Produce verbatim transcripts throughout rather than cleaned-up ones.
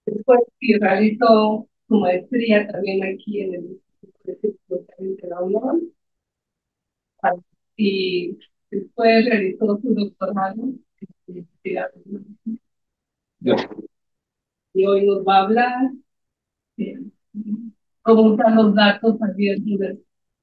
Después sí realizó su maestría también aquí en el Instituto de la UNAM y después realizó su doctorado en universidad. Y hoy nos va a hablar de cómo usar los datos abiertos del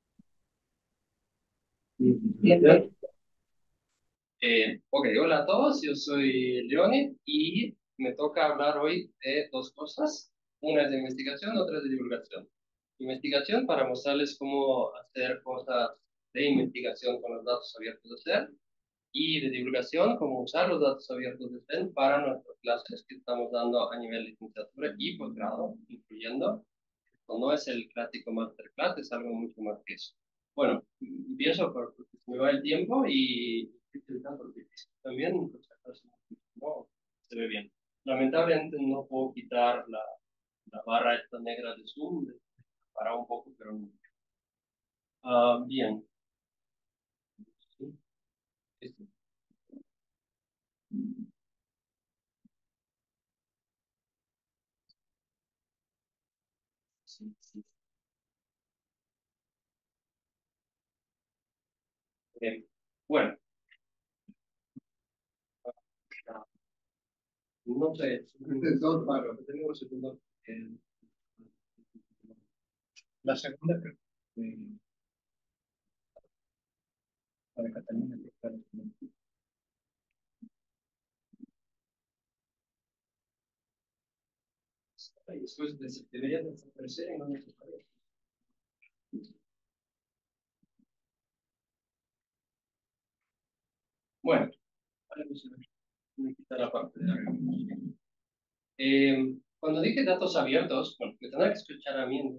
sistema. Eh, ok, hola a todos, yo soy Leone y me toca hablar hoy de dos cosas. Una es de investigación, otra es de divulgación. Investigación para mostrarles cómo hacer cosas de investigación con los datos abiertos de C E R y de divulgación, cómo usar los datos abiertos de C E R para nuestras clases que estamos dando a nivel de licenciatura y posgrado, incluyendo. Esto no es el clásico masterclass, es algo mucho más que eso. Bueno, empiezo por- porque se me va el tiempo y porque también pues, no se ve bien. Lamentablemente no puedo quitar la, la barra esta negra de Zoom, para un poco, pero no. Ah, bien. Sí, esto. Sí, sí. Bien. Bueno, ah, no sé, dos para tenemos segundo. eh, La segunda, creo que para Cataluña. Y después de, debería desaparecer en donde se aparece. Bueno, ahora me quita la parte de arriba. Eh, cuando dije datos abiertos, bueno, me tendrán que escuchar a mí. ¿No?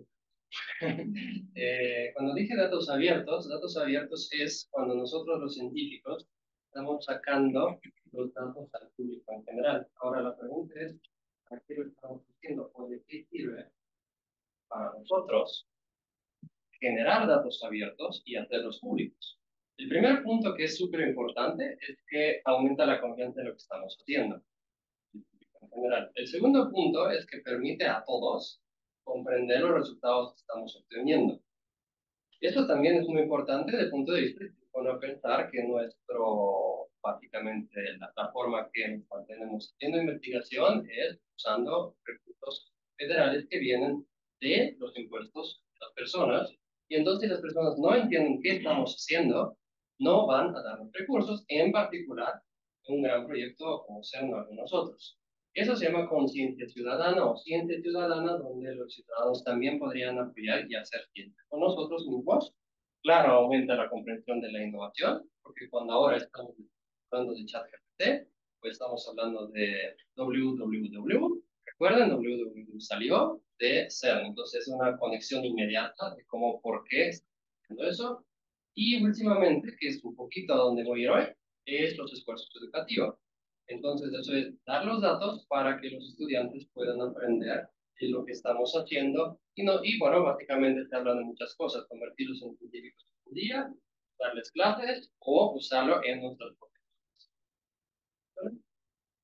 Eh, cuando dije datos abiertos, datos abiertos es cuando nosotros los científicos estamos sacando los datos al público en general. Ahora la pregunta es, ¿para qué lo estamos haciendo? ¿O de qué sirve para nosotros generar datos abiertos y hacerlos públicos? El primer punto que es súper importante es que aumenta la confianza en lo que estamos haciendo en general. El segundo punto es que permite a todos comprender los resultados que estamos obteniendo. Esto también es muy importante desde el punto de vista de bueno, pensar que nuestro, básicamente, la, la forma que nos mantenemos haciendo investigación es usando recursos federales que vienen de los impuestos de las personas. Y entonces las personas no entienden qué estamos haciendo, no van a darnos recursos, en particular un gran proyecto como CERN o algunos otros. Eso se llama conciencia ciudadana o ciencia ciudadana, donde los ciudadanos también podrían apoyar y hacer ciencia con nosotros mismos. Claro, aumenta la comprensión de la innovación, porque cuando ahora estamos hablando de ChatGPT, pues estamos hablando de W W W. ¿Recuerdan? W W W salió de CERN, entonces es una conexión inmediata de cómo, por qué está haciendo eso. Y últimamente, que es un poquito a donde voy a ir hoy, es los esfuerzos educativos. Entonces, eso es dar los datos para que los estudiantes puedan aprender de lo que estamos haciendo. Y, no, y bueno, básicamente se hablan de muchas cosas, convertirlos en científicos un día, darles clases o usarlo en nuestros profesores.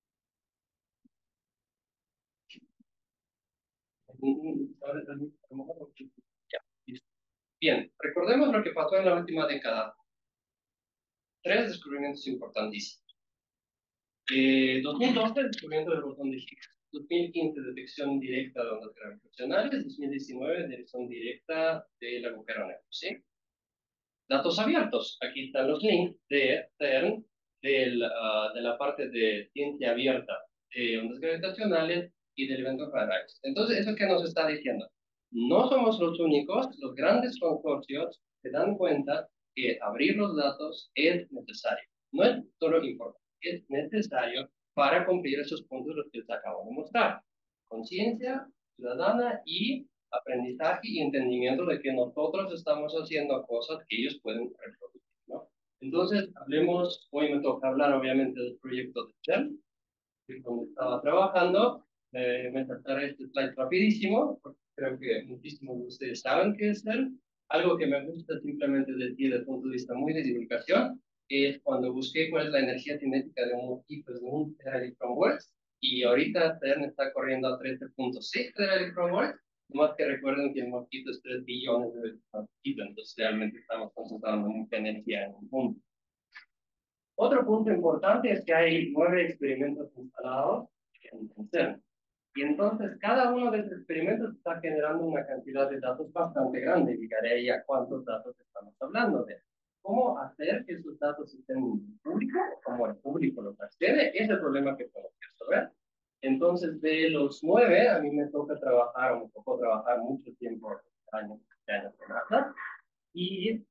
Ya, listo. Bien, recordemos lo que pasó en la última década. Tres descubrimientos importantísimos. Eh, dos mil doce, descubrimiento del botón de Higgs. dos mil quince, detección directa de ondas gravitacionales. dos mil diecinueve, detección directa del agujero negro. ¿Sí? Datos abiertos. Aquí están los links de CERN, del, uh, de la parte de ciencia abierta de ondas gravitacionales y del evento Parallax. Entonces, ¿eso qué nos está diciendo? No somos los únicos, los grandes consorcios se dan cuenta que abrir los datos es necesario. No es solo importante, es necesario para cumplir esos puntos los que les acabo de mostrar. Conciencia ciudadana y aprendizaje y entendimiento de que nosotros estamos haciendo cosas que ellos pueden reproducir, ¿no? Entonces, hablemos, hoy me toca hablar obviamente del proyecto de CERN, que es donde estaba trabajando. Eh, me trataré este slide rapidísimo, porque creo que muchísimos de ustedes saben qué es CERN. Algo que me gusta simplemente decir desde el punto de vista muy de divulgación, es cuando busqué cuál es la energía cinética de un equipo de un teraelectronvolts, Y ahorita CERN está corriendo a trece punto seis electronvolts, más que recuerden que el mosquito es tres billones de veces más chiquito, entonces realmente estamos concentrando mucha energía en un punto. Otro punto importante es que hay nueve experimentos instalados en, en CERN. Y entonces cada uno de esos experimentos está generando una cantidad de datos bastante grande. Llegaré ahí a cuántos datos estamos hablando de. ¿Cómo hacer que esos datos estén públicos? Como el público los accede, es el problema que tenemos que resolver. Entonces, de los nueve, a mí me toca trabajar, o me tocó trabajar mucho tiempo, años, años con Atlas. Y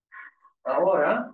ahora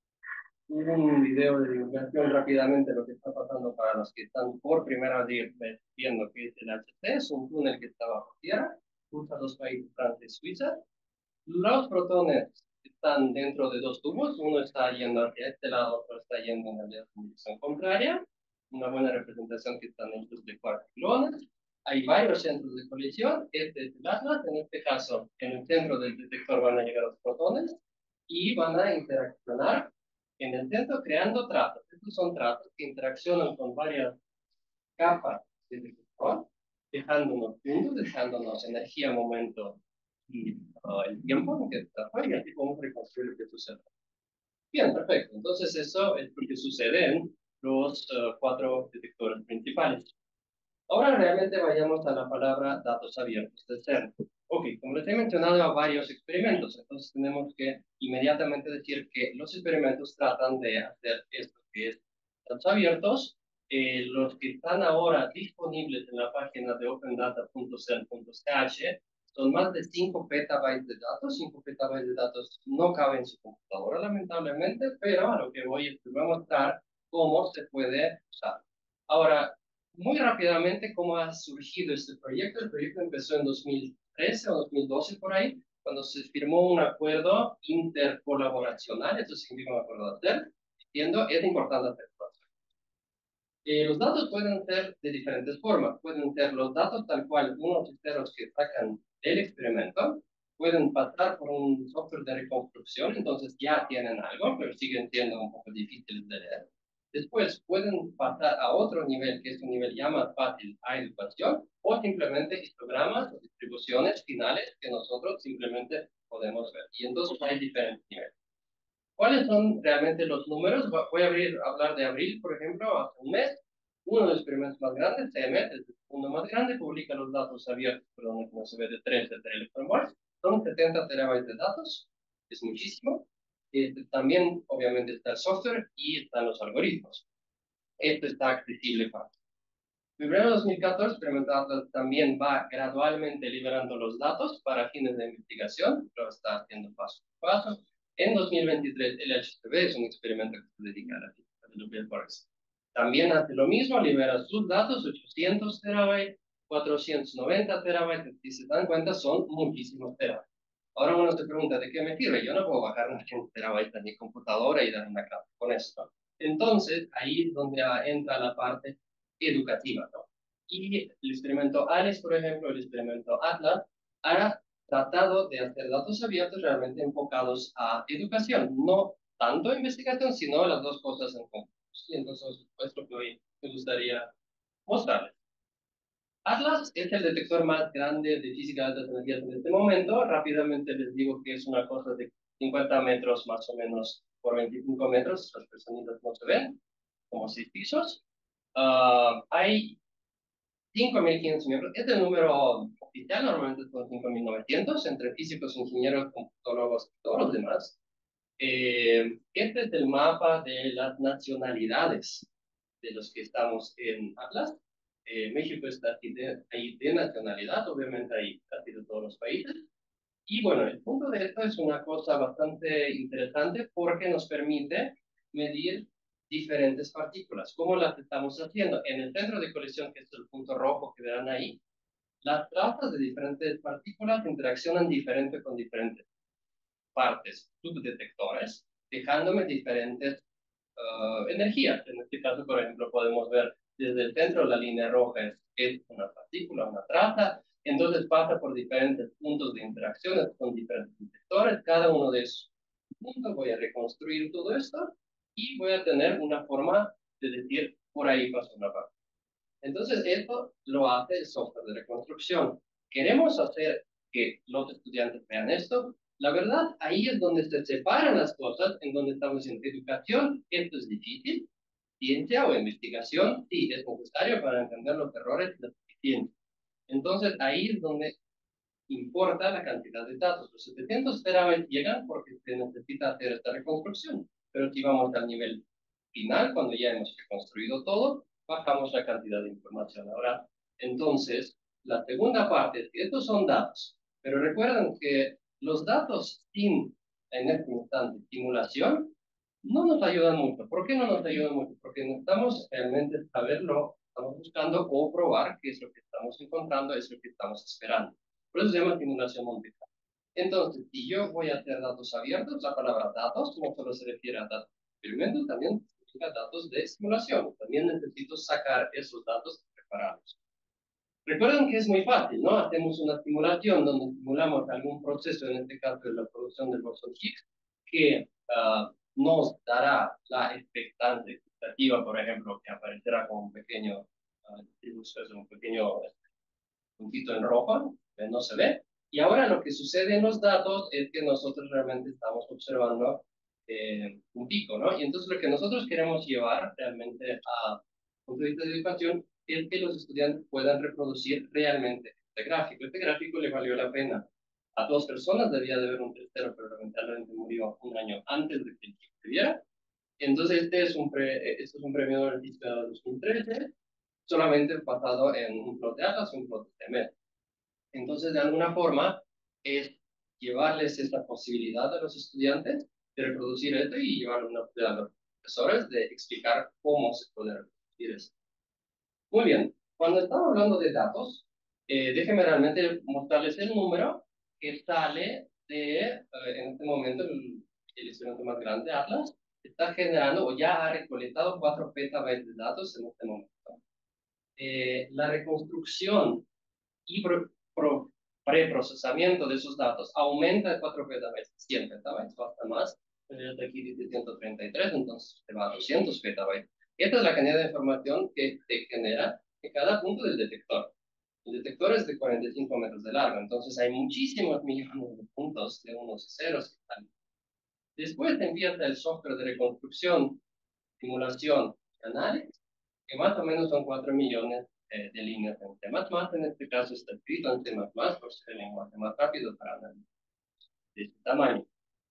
un video de divulgación rápidamente lo que está pasando para los que están por primera vez viendo que es el H T, es un túnel que está bajo tierra, cruza los países Francia y Suiza. Los protones están dentro de dos tubos, uno está yendo hacia este lado, otro está yendo en la dirección contraria, una buena representación que están hechos de quarks y gluones. Hay varios centros de colisión, este es el Atlas, en este caso, en el centro del detector van a llegar los protones y van a interaccionar en el centro creando tratos. Estos son tratos que interaccionan con varias capas de detector, dejándonos puntos, dejándonos energía, momento y uh, el tiempo en que está y así podemos reconstruir lo que sucede. Bien, perfecto. Entonces eso es lo que sucede en los uh, cuatro detectores principales. Ahora realmente vayamos a la palabra datos abiertos de CERN. Ok, como les he mencionado, varios experimentos, entonces tenemos que inmediatamente decir que los experimentos tratan de hacer esto que es datos abiertos. Eh, los que están ahora disponibles en la página de open data punto cern punto c h son más de cinco petabytes de datos. cinco petabytes de datos no caben en su computadora, lamentablemente, pero a lo que voy es que voy a mostrar cómo se puede usar. Ahora, muy rápidamente, ¿cómo ha surgido este proyecto? El proyecto empezó en dos mil trece o dos mil doce por ahí, cuando se firmó un acuerdo intercolaboracional, eso significa un acuerdo de hacer, diciendo es importante hacer cosas. Eh, los datos pueden ser de diferentes formas. Pueden ser los datos tal cual, unos enteros que sacan del experimento, pueden pasar por un software de reconstrucción, entonces ya tienen algo, pero siguen siendo un poco difíciles de leer. Después pueden pasar a otro nivel, que es un nivel ya más fácil a educación, o simplemente histogramas o distribuciones finales que nosotros simplemente podemos ver. Y entonces hay diferentes niveles. ¿Cuáles son realmente los números? Voy a abrir, hablar de abril, por ejemplo, hace un mes. Uno de los experimentos más grandes, C M E T, es el segundo más grande, publica los datos abiertos, perdón, como se ve de trece electronvolts. Son setenta terabytes de datos, es muchísimo. Este, también, obviamente, está el software y están los algoritmos. Esto está accesible para. En febrero de dos mil catorce, Experimental también va gradualmente liberando los datos para fines de investigación, lo está haciendo paso a paso. En dos mil veintitrés, el H C B es un experimento que se dedica a la física de los Forest. También hace lo mismo, libera sus datos, ochocientos terabytes, cuatrocientos noventa terabytes, si se dan cuenta, son muchísimos terabytes. Ahora uno se pregunta, ¿de qué me sirve? Yo no puedo bajar ochocientos terabytes a mi computadora y dar una clase con esto. Entonces, ahí es donde entra la parte educativa, ¿no? Y el experimento ALICE, por ejemplo, el experimento ATLAS, ha tratado de hacer datos abiertos realmente enfocados a educación, no tanto a investigación, sino las dos cosas en conjunto. Y entonces, pues lo que hoy me gustaría mostrarles. ATLAS es el detector más grande de física de altas energías en este momento. Rápidamente les digo que es una cosa de cincuenta metros más o menos por veinticinco metros. Las personitas no se ven, como seis pisos. Uh, hay cinco mil quinientos miembros. Este es el número oficial, normalmente son cinco mil novecientos, entre físicos, ingenieros, computólogos y todos los demás. Eh, este es el mapa de las nacionalidades de los que estamos en Atlas. Eh, México está aquí de, ahí de nacionalidad, obviamente hay casi de todos los países. Y bueno, el punto de esto es una cosa bastante interesante porque nos permite medir diferentes partículas. ¿Cómo las estamos haciendo? En el centro de colisión, que es el punto rojo que verán ahí, las trazas de diferentes partículas interaccionan diferente con diferentes partes, subdetectores, dejándome diferentes uh, energías. En este caso, por ejemplo, podemos ver desde el centro la línea roja es, es una partícula, una traza, entonces pasa por diferentes puntos de interacciones con diferentes detectores, cada uno de esos puntos voy a reconstruir todo esto y voy a tener una forma de decir, por ahí pasó una parte. Entonces, esto lo hace el software de reconstrucción. ¿Queremos hacer que los estudiantes vean esto? La verdad, ahí es donde se separan las cosas, en donde estamos en educación, esto es difícil, ciencia o investigación, sí, es necesario para entender los errores y las deficiencias. Entonces, ahí es donde importa la cantidad de datos. Los setecientos terabytes llegan porque se necesita hacer esta reconstrucción, pero si vamos al nivel final, cuando ya hemos reconstruido todo, bajamos la cantidad de información. Ahora, entonces, la segunda parte es que estos son datos, pero recuerden que los datos sin, en este instante, simulación, no nos ayudan mucho. ¿Por qué no nos ayudan mucho? Porque necesitamos realmente saberlo, estamos buscando o probar qué es lo que estamos encontrando, es lo que estamos esperando. Por eso se llama simulación Monte Carlo. Entonces, si yo voy a hacer datos abiertos, la palabra datos no solo se refiere a datos de experimentos, también significa datos de simulación. También necesito sacar esos datos y prepararlos. Recuerden que es muy fácil, ¿no? Hacemos una simulación donde simulamos algún proceso, en este caso de la producción del bosón Higgs, que uh, nos dará la expectancia expectativa, por ejemplo, que aparecerá como un pequeño, uh, un pequeño puntito en rojo, que no se ve. Y ahora lo que sucede en los datos es que nosotros realmente estamos observando eh, un pico, ¿no? Y entonces lo que nosotros queremos llevar realmente a punto de vista de educación es que los estudiantes puedan reproducir realmente este gráfico. Este gráfico le valió la pena a dos personas, debía de haber un tercero, pero lamentablemente murió un año antes de que el chico se viera. Entonces este es un, pre, este es un premio del de dos mil trece, solamente basado en un plot de Atlas y un plot de T M. Entonces, de alguna forma, es llevarles esta posibilidad a los estudiantes de reproducir esto y llevar una a los profesores de explicar cómo se puede reproducir esto. Muy bien, cuando estamos hablando de datos, eh, déjenme realmente mostrarles el número que sale de, eh, en este momento, el, el instrumento más grande, Atlas, está generando o ya ha recolectado cuatro petabytes de datos en este momento. Eh, la reconstrucción y pro, pro, preprocesamiento de esos datos aumenta de cuatro petabytes, cien petabytes, basta más. Desde aquí dice ciento treinta y tres, entonces se va a doscientos petabytes. Esta es la cantidad de información que te genera en cada punto del detector. El detector es de cuarenta y cinco metros de largo, entonces hay muchísimos millones de puntos de unos y ceros que están. Después te envías el software de reconstrucción, simulación y análisis, que más o menos son cuatro millones eh, de líneas en C++. En este caso está escrito en C++, por ser el lenguaje más rápido para análisis de este tamaño.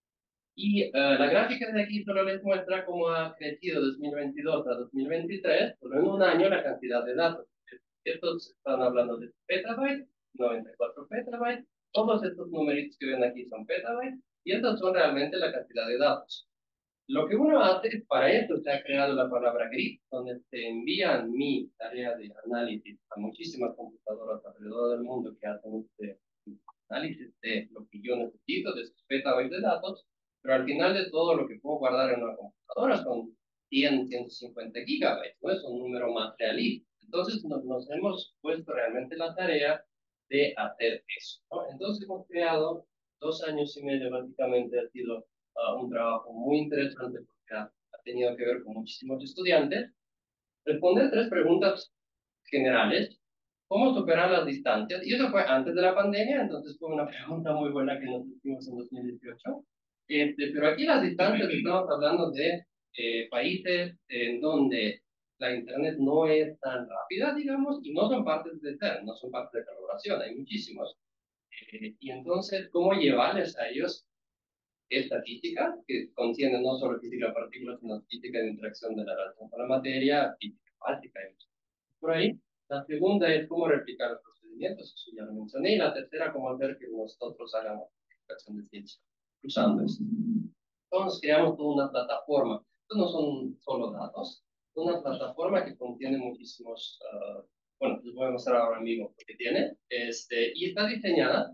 Y uh, la gráfica de aquí solo les muestra cómo ha crecido dos mil veintidós a dos mil veintitrés, solo en un año, la cantidad de datos. Estos están hablando de petabytes, noventa y cuatro petabytes, todos estos numeritos que ven aquí son petabytes, y estos son realmente la cantidad de datos. Lo que uno hace, para esto se ha creado la palabra grid, donde se envían mi tarea de análisis a muchísimas computadoras alrededor del mundo que hacen este análisis de lo que yo necesito, de esos petabytes de datos, pero al final de todo lo que puedo guardar en una computadora son cien, ciento cincuenta gigabytes, ¿no? Es un número más realista. Entonces nos, nos hemos puesto realmente la tarea de hacer eso, ¿no? Entonces hemos creado dos años y medio, básicamente ha sido uh, un trabajo muy interesante porque ha, ha tenido que ver con muchísimos estudiantes. Responder tres preguntas generales. ¿Cómo superar las distancias? Y eso fue antes de la pandemia, entonces fue una pregunta muy buena que nos hicimos en dos mil dieciocho. Este, pero aquí las distancias, estamos hablando de eh, países en donde la Internet no es tan rápida, digamos, y no son partes de C E R N, no son partes de colaboración, hay muchísimos. Eh, y entonces, ¿cómo llevarles a ellos estadística, que contiene no solo física de partículas, sino física de interacción de la relación con la materia, física cuántica y por ahí? La segunda es cómo replicar los procedimientos, eso ya lo mencioné, y la tercera, cómo hacer que nosotros hagamos aplicación de ciencia usando esto. Entonces creamos toda una plataforma. Estos no son solo datos, es una plataforma que contiene muchísimos, uh, bueno, les voy a mostrar ahora mismo lo que tiene, este, y está diseñada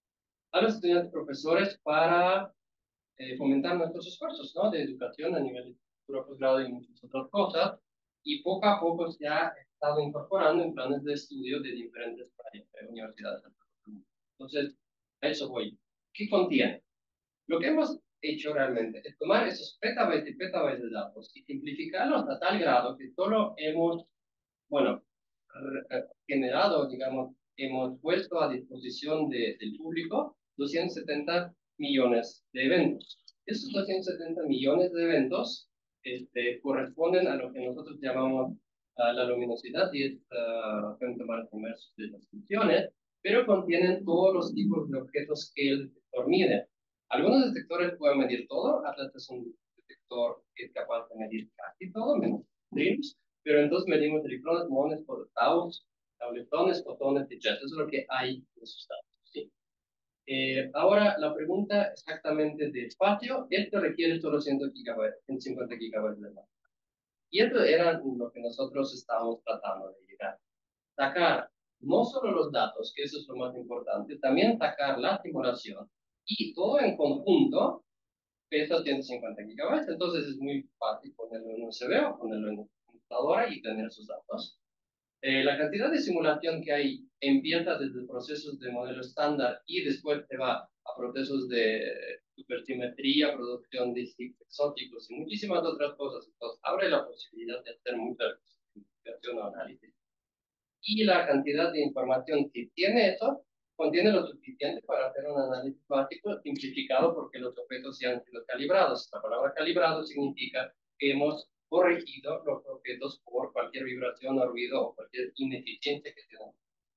a los estudiantes profesores para eh, fomentar nuestros esfuerzos, ¿no? De educación a nivel de futuro posgrado y muchas otras cosas, y poco a poco se ha estado incorporando en planes de estudio de diferentes eh, universidades. Entonces, a eso voy. ¿Qué contiene? Lo que hemos hecho realmente es tomar esos petabytes y petabytes de datos y simplificarlos a tal grado que solo hemos, bueno, eh, generado, digamos, hemos puesto a disposición de, del público doscientos setenta millones de eventos. Esos doscientos setenta millones de eventos este, corresponden a lo que nosotros llamamos uh, la luminosidad y es uh, fuente más inmerso de las funciones, pero contienen todos los tipos de objetos que el detector mide. Algunos detectores pueden medir todo, Atlas es un detector que es capaz de medir casi todo, menos trims, pero entonces medimos electrones, muones, taus, tauletones, fotones y jets. Eso es lo que hay en esos datos. ¿Sí? Eh, ahora, la pregunta exactamente de espacio, esto requiere solo ciento gigabytes, ciento cincuenta gigabytes de RAM. Y esto era lo que nosotros estábamos tratando de llegar. Sacar no solo los datos, que eso es lo más importante, también sacar la simulación y todo en conjunto pesa ciento cincuenta gigabytes, entonces es muy fácil ponerlo en un U S B o ponerlo en una computadora y tener sus datos. Eh, la cantidad de simulación que hay empieza desde procesos de modelo estándar y después se va a procesos de supersimetría, producción de sticks exóticos y muchísimas otras cosas. Entonces, abre la posibilidad de hacer mucha simulación o análisis. Y la cantidad de información que tiene eso contiene lo suficiente para hacer un análisis básico simplificado porque los objetos ya han sido calibrados. La palabra calibrado significa que hemos corregido los objetos por cualquier vibración o ruido o cualquier ineficiencia que tengan.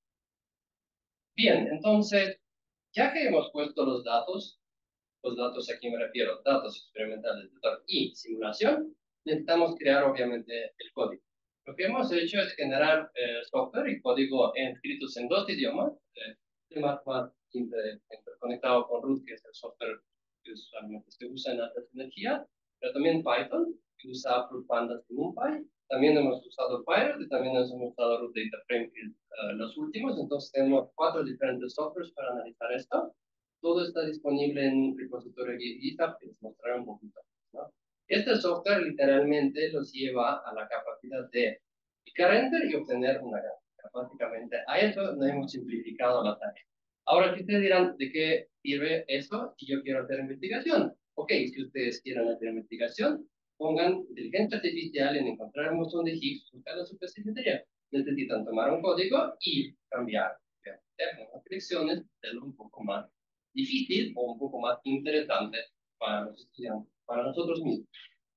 Bien, entonces, ya que hemos puesto los datos, los datos aquí me refiero, datos experimentales y simulación, necesitamos crear obviamente el código. Lo que hemos hecho es generar eh, software y código escritos en dos idiomas, eh, el más, más simple, conectado con root, que es el software que usualmente se usa en altas energías, pero también Python, que usa Fruit Pandas y NumPy. También hemos usado Python y también hemos usado Root Data Frame, uh, los últimos. Entonces tenemos cuatro diferentes softwares para analizar esto. Todo está disponible en un repositorio GitHub que les mostraré un poquito, ¿no? Este software literalmente los lleva a la capacidad de picar enter y obtener una gráfica. Básicamente, a eso no hemos simplificado la tarea. Ahora, si ustedes dirán, ¿de qué sirve eso si yo quiero hacer investigación? Ok, si ustedes quieren hacer investigación, pongan inteligencia artificial en encontrar un montón de Higgs, buscar la supersimetría. Necesitan tomar un código y cambiar, hacer unas predicciones, hacerlo un poco más difícil o un poco más interesante para los estudiantes, para nosotros mismos.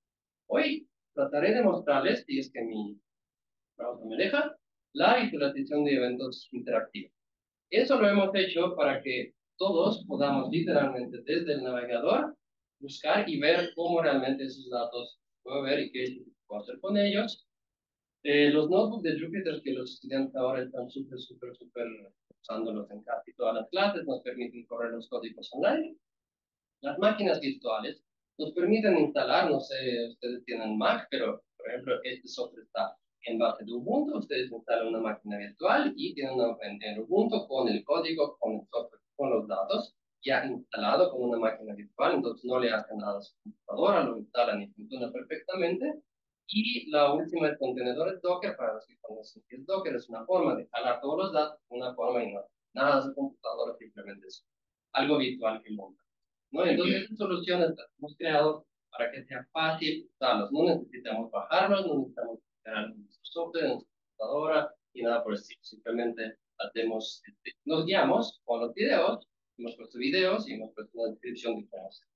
Hoy trataré de mostrarles, si es que mi browser me deja, la visualización de eventos interactivos. Eso lo hemos hecho para que todos podamos literalmente desde el navegador buscar y ver cómo realmente esos datos puedo ver y qué puedo hacer con ellos. Eh, los notebooks de Jupyter que los estudiantes ahora están súper, súper, súper usándolos en casi todas las clases, nos permiten correr los códigos online. Las máquinas virtuales nos permiten instalar, no sé, ustedes tienen Mac, pero por ejemplo, este software está en base de Ubuntu, ustedes instalan una máquina virtual y tienen una en Ubuntu con el código, con el software, con los datos, ya instalado con una máquina virtual, entonces no le hacen nada a su computadora, lo instalan y funciona perfectamente. Y la última es contenedores Docker, para los que conocen que es Docker, es una forma de jalar todos los datos, una forma y no nada a su computadora, simplemente es algo virtual que monta, ¿no? Entonces, estas soluciones las hemos creado para que sea fácil usarlos. No necesitamos bajarlos, no necesitamos crear nuestro software, nuestra computadora y nada por el estilo. Simplemente hacemos, este, nos guiamos con los videos, hemos puesto videos y hemos puesto una descripción de cómo hacer.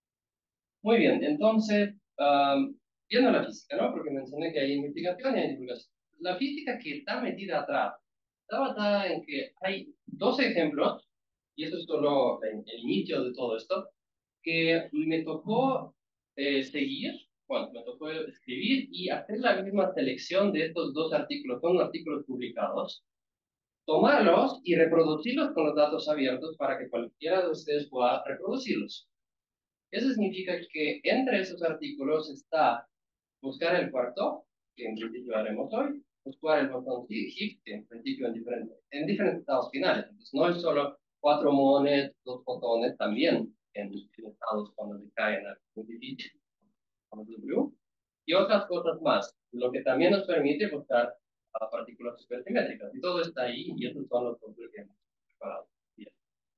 Muy bien, entonces, um, viendo la física, ¿no? Porque mencioné que hay investigación y hay divulgación. La física que está metida atrás está basada en que hay dos ejemplos, y esto es solo el, el inicio de todo esto, que me tocó eh, seguir, bueno, me tocó escribir y hacer la misma selección de estos dos artículos, son artículos publicados, tomarlos y reproducirlos con los datos abiertos para que cualquiera de ustedes pueda reproducirlos. Eso significa que entre esos artículos está buscar el cuarto, que en principio haremos hoy, buscar el botón Higgs, que en principio en, diferente, en diferentes estados finales. Entonces, no es solo cuatro muones, dos fotones, también en, en estados cuando decaen al muy difícil, como W, y otras cosas más, lo que también nos permite buscar a partículas supersimétricas. Y todo está ahí, y estos son los software que hemos preparado. Bien.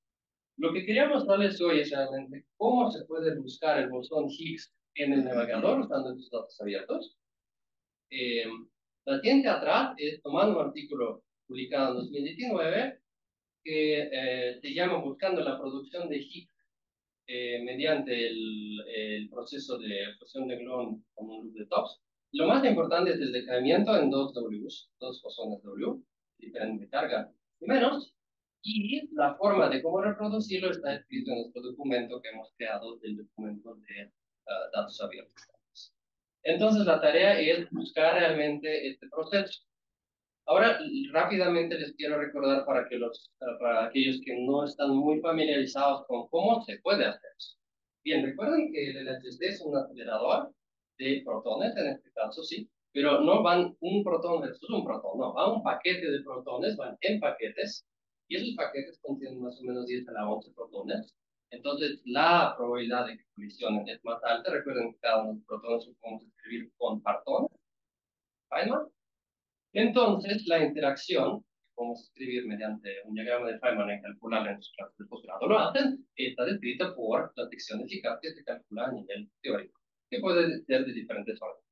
Lo que quería mostrarles hoy es realmente cómo se puede buscar el bosón Higgs en el navegador usando estos datos abiertos. Eh, La siguiente atrás es tomando un artículo publicado en dos mil diecinueve que eh, se llama Buscando la producción de Higgs eh, mediante el, el proceso de fusión de gluón con un loop de tops. Lo más importante es el decaimiento en dos Ws, dos bosones W, diferente carga y menos, y la forma de cómo reproducirlo está escrito en nuestro documento que hemos creado, del documento de uh, datos abiertos. Entonces la tarea es buscar realmente este proceso. Ahora, rápidamente les quiero recordar para, que los, para aquellos que no están muy familiarizados con cómo se puede hacer eso. Bien, recuerden que el L H C es un acelerador de protones, en este caso, sí, pero no van un protón versus un protón, no, va un paquete de protones, van en paquetes, y esos paquetes contienen más o menos diez a la once protones. Entonces, la probabilidad de que colisionen es más alta. Recuerden que cada uno de los protones lo podemos escribir con partones, Feynman. Entonces, la interacción, que podemos escribir mediante un diagrama de Feynman y calcularla en sus clases de posgrado, lo hacen, está descrita por la sección eficaz que se calcula a nivel teórico, que puede ser de diferentes órdenes.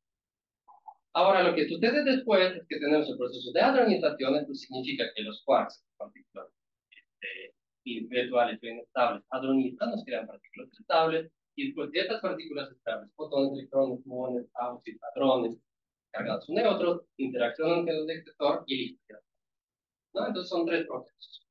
Ahora, lo que sucede después es que tenemos el proceso de hadronización. Esto significa que los quarks, partículas eh, virtuales o inestables, hadronizan, nos crean partículas estables, y después de estas partículas estables, fotones, electrones, muones, autos, hadrones, cargados o neutros, interaccionan con el detector y listo. ¿No? Entonces son tres procesos.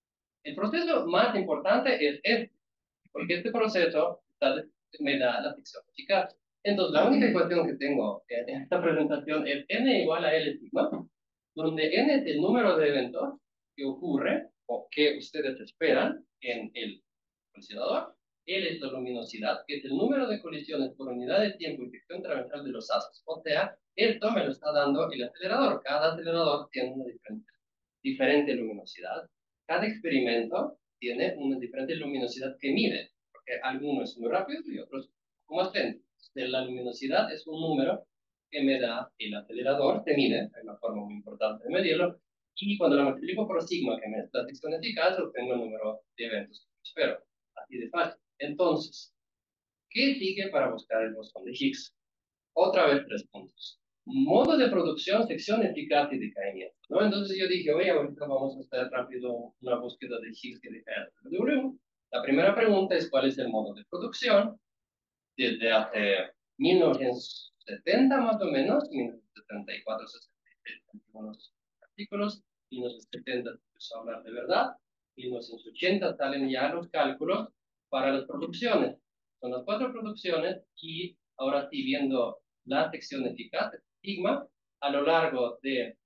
El proceso más importante es este, porque este proceso tal, me da la ficción eficaz. Entonces, la única ecuación que tengo en esta presentación es n igual a L sigma, donde n es el número de eventos que ocurre o que ustedes esperan en el colisionador. L es la luminosidad, que es el número de colisiones por unidad de tiempo y sección transversal de los astros. O sea, esto me lo está dando el acelerador. Cada acelerador tiene una diferente, diferente luminosidad. Cada experimento tiene una diferente luminosidad que mide, porque algunos es muy rápido y otros más lento. La luminosidad es un número que me da el acelerador, se mide, hay una forma muy importante de medirlo, y cuando lo multiplico por sigma, que me es la sección eficaz, obtengo el número de eventos que espero. Así de fácil. Entonces, ¿qué sigue para buscar el bosón de Higgs? Otra vez tres puntos. Modo de producción, sección eficaz y decaimiento, ¿no? Entonces yo dije, oye, ahorita vamos a hacer rápido una búsqueda de Higgs que decae en W. La primera pregunta es cuál es el modo de producción. Desde hace mil novecientos setenta más o menos, mil novecientos setenta y cuatro, sesenta y seis, algunos artículos, mil novecientos setenta se empezó a hablar de verdad, mil novecientos ochenta salen ya los cálculos para las producciones. Son las cuatro producciones y ahora sí viendo la sección eficaz, sigma, a lo largo de,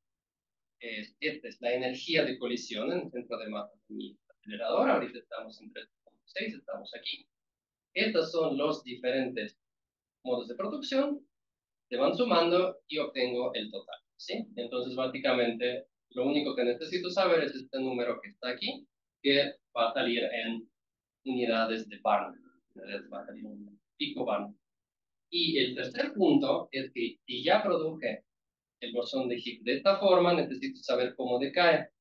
eh, esta es la energía de colisión en el centro de masa de mi acelerador, ahorita estamos en tres punto seis, estamos aquí. Estos son los diferentes modos de producción, se van sumando y obtengo el total, ¿sí? Entonces, básicamente, lo único que necesito saber es este número que está aquí, que va a salir en unidades de Barnum, va a salir un pico Barnum. Y el tercer punto es que si ya produje el bosón de Higgs de esta forma, necesito saber cómo decae.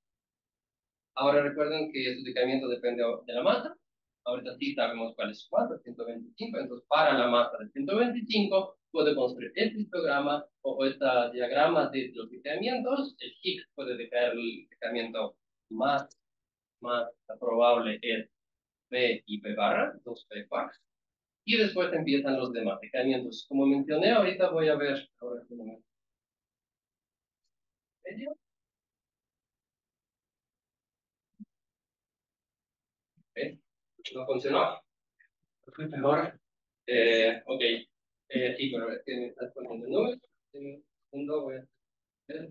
Ahora recuerden que su decaimiento depende de la masa. Ahorita sí sabemos cuál es su masa, ciento veinticinco. Entonces, para la masa de ciento veinticinco, puedo construir este histograma o este diagrama de los decaimientos. El Higgs puede decaer, el decaimiento más, más probable es P y P barra, dos P quarks. Y después empiezan los demás decaimientos. Como mencioné, ahorita voy a ver. Ahora, un momento. ¿Eh? ¿No funcionó? Mejor. Eh, ok. Eh, sí, pero es que me estás poniendo el número. En un segundo voy a hacer.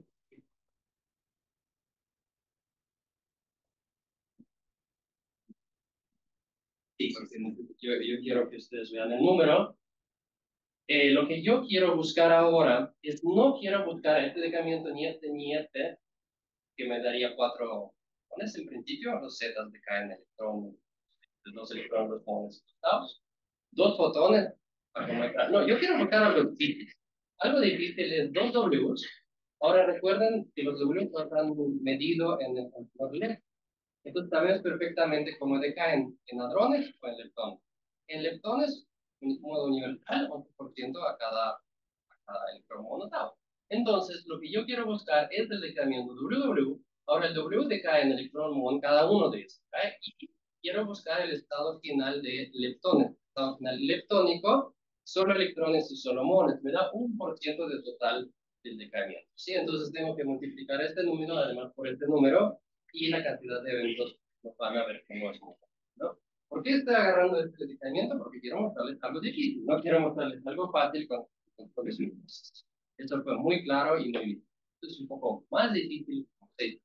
Sí, porque yo, yo quiero que ustedes vean el número. Eh, lo que yo quiero buscar ahora es, no quiero buscar este decaimiento ni este ni este, que me daría cuatro fotones en principio, los zetas decaen electrón, los electrones los fotones resultados. Dos fotones para muestra. No, yo quiero buscar algo difícil. Algo difícil es dos Ws. Ahora recuerden que los W están medidos en el control L E D. Entonces sabemos perfectamente cómo decaen en hadrones o en leptones. En leptones, un modo universal, once por ciento a cada, a cada electrón monotado. Entonces, lo que yo quiero buscar es el decaimiento W W. Ahora, el W decae en electrón muon cada uno de ellos. ¿Okay? Y quiero buscar el estado final de leptones. El estado final leptónico, solo electrones y solo muones. Me da un por ciento de total del decaimiento. ¿Sí? Entonces, tengo que multiplicar este número, además, por este número, y la cantidad de eventos nos van a ver cómo es, ¿no? ¿Por qué estoy agarrando este decaimiento? Porque quiero mostrarles algo difícil. No quiero mostrarles algo fácil con, con, con eso. Esto fue muy claro y muy bien. Esto es un poco más difícil. Sí.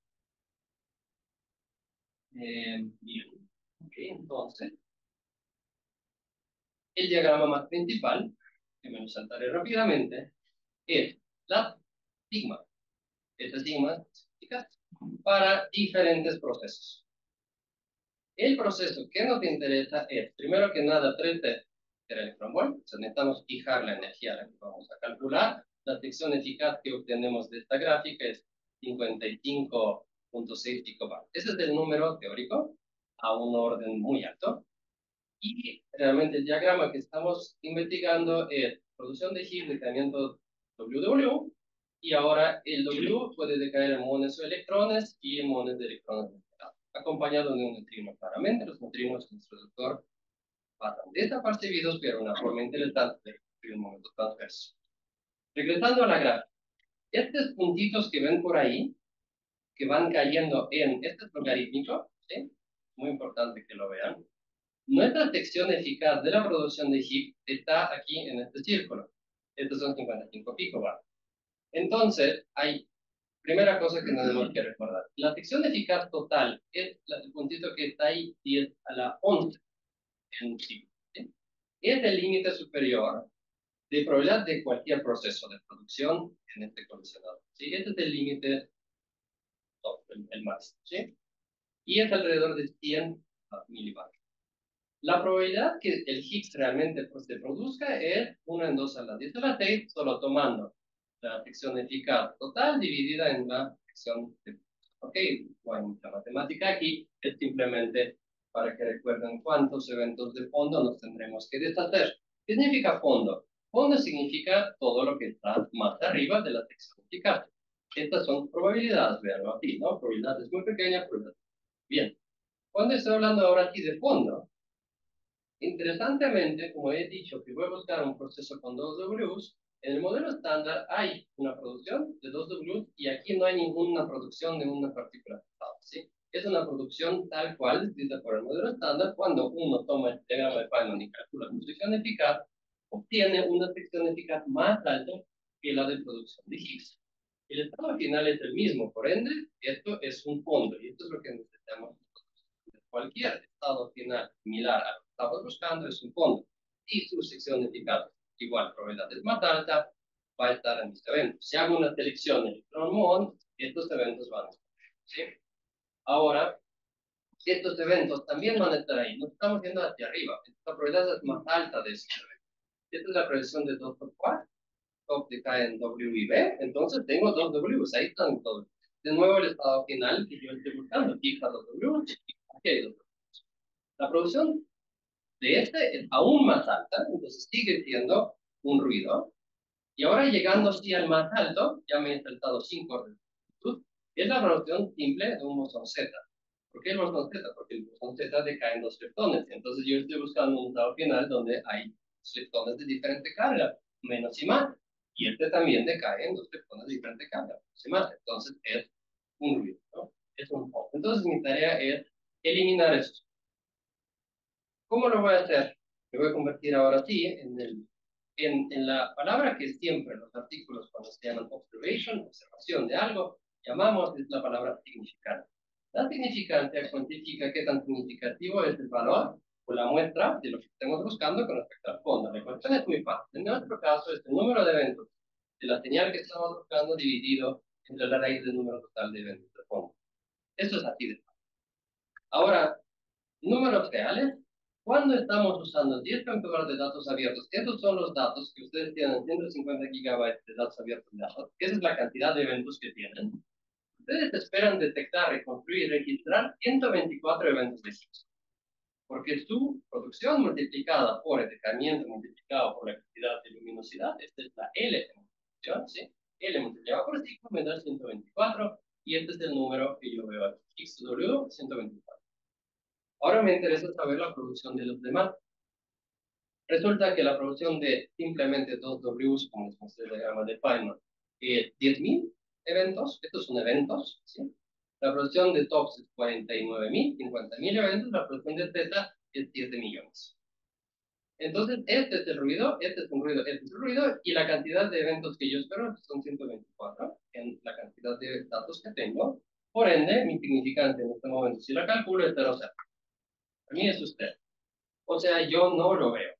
Eh, bien. Okay, entonces, el diagrama más principal, que me lo saltaré rápidamente, es la sigma. Esta sigma significa para diferentes procesos. El proceso que nos interesa es, primero que nada, tres T del electrón volt. O sea, necesitamos fijar la energía a la que vamos a calcular. La sección eficaz que obtenemos de esta gráfica es cincuenta y cinco punto seis picobar. Ese es el número teórico a un orden muy alto. Y realmente el diagrama que estamos investigando es producción de Higgs, decaimiento W W, y ahora el W puede decaer en muones o electrones y en muones de electrones acompañado de un neutrino claramente. Los neutrinos en nuestro doctor pasan desapercibidos, pero una forma interesante de construir un momento transverso. Regresando a la gráfica, estos puntitos que ven por ahí, que van cayendo en, este es logarítmico, ¿sí? Muy importante que lo vean. Nuestra sección eficaz de la producción de Higgs está aquí en este círculo. Estos son cincuenta y cinco picobar. Entonces, hay primera cosa que tenemos que recordar. La sección eficaz total es el puntito que está ahí diez a la once en sí, ¿sí? Es el límite superior de probabilidad de cualquier proceso de producción en este colisionador. ¿Sí? Este es el límite top, el, el máximo. ¿Sí? Y es alrededor de cien milibares. La probabilidad que el Higgs realmente se produzca es uno en dos a la diez a la seis, solo tomando la sección eficaz total dividida en la sección de... Ok, no hay mucha matemática aquí, es simplemente para que recuerden cuántos eventos de fondo nos tendremos que deshacer. ¿Qué significa fondo? Fondo significa todo lo que está más arriba de la sección eficaz. Estas son probabilidades, veanlo aquí, ¿no? Probabilidades muy pequeñas, probabilidades. Bien, cuando estoy hablando ahora aquí de fondo, interesantemente, como he dicho, que voy a buscar un proceso con dos Ws, en el modelo estándar hay una producción de dos Ws y aquí no hay ninguna producción de una partícula, ¿sí? Es una producción tal cual, descrita por el modelo estándar, cuando uno toma el diagrama de Feynman y calcula la sección eficaz, obtiene una sección eficaz más alta que la de producción de Higgs. El estado final es el mismo, por ende, esto es un fondo, y esto es lo que necesitamos. Cualquier estado final similar a lo que estamos buscando es un fondo. Y su sección eficaz, igual probabilidad es más alta, va a estar en este evento. Si hago una selección electrón-muon, estos eventos van a estar. ¿Sí? Ahora, estos eventos también van a estar ahí. No estamos yendo hacia arriba. Esta probabilidad es más alta de este evento. Esta es la predicción de dos por cuatro. Top decae en W y B. Entonces tengo dos Ws. Ahí están todos. De nuevo el estado final que yo estoy buscando. Fija dos W. Aquí hay dos W. La producción de este es aún más alta, entonces sigue siendo un ruido. Y ahora llegando así al más alto, ya me he saltado cinco de es la producción simple de un bosón Z. ¿Por qué el bosón Z? Porque el bosón Z decae en dos leptones. Entonces yo estoy buscando un estado final donde hay leptones de diferente carga, menos y más. Y este también decae en dos leptones de diferente carga, menos y más. Entonces es un ruido, ¿no? Es un pop. Entonces mi tarea es eliminar eso. ¿Cómo lo voy a hacer? Me voy a convertir ahora sí en, el, en, en la palabra que siempre en los artículos cuando se llaman observation, observación de algo, llamamos es la palabra significante. La significante cuantifica qué tan significativo es el valor o la muestra de lo que estamos buscando con respecto al fondo. La cuestión es muy fácil. En nuestro caso es el número de eventos de la señal que estamos buscando dividido entre la raíz del número total de eventos de fondo. Esto es así de fácil. Ahora, números reales, cuando estamos usando diez computadores de datos abiertos, estos son los datos que ustedes tienen, ciento cincuenta gigabytes de datos abiertos de datos, esa es la cantidad de eventos que tienen. Ustedes esperan detectar, reconstruir y registrar ciento veinticuatro eventos de Higgs, porque su producción multiplicada por el decaimiento multiplicado por la cantidad de luminosidad, esta es la L de producción, ¿sí? L multiplicado por cinco me da ciento veinticuatro, y este es el número que yo veo aquí, X W ciento veinticuatro. Ahora me interesa saber la producción de los demás. Resulta que la producción de simplemente dos Ws, como es el diagrama de Feynman, es diez mil eventos, estos son eventos, ¿sí? La producción de tops es cuarenta y nueve mil, cincuenta mil eventos, la producción de teta es siete millones. Entonces, este es el ruido, este es un ruido, este es el ruido, y la cantidad de eventos que yo espero son ciento veinticuatro, en la cantidad de datos que tengo. Por ende, mi significante en este momento, si la calculo, es cero. Para mí es usted. O sea, yo no lo veo.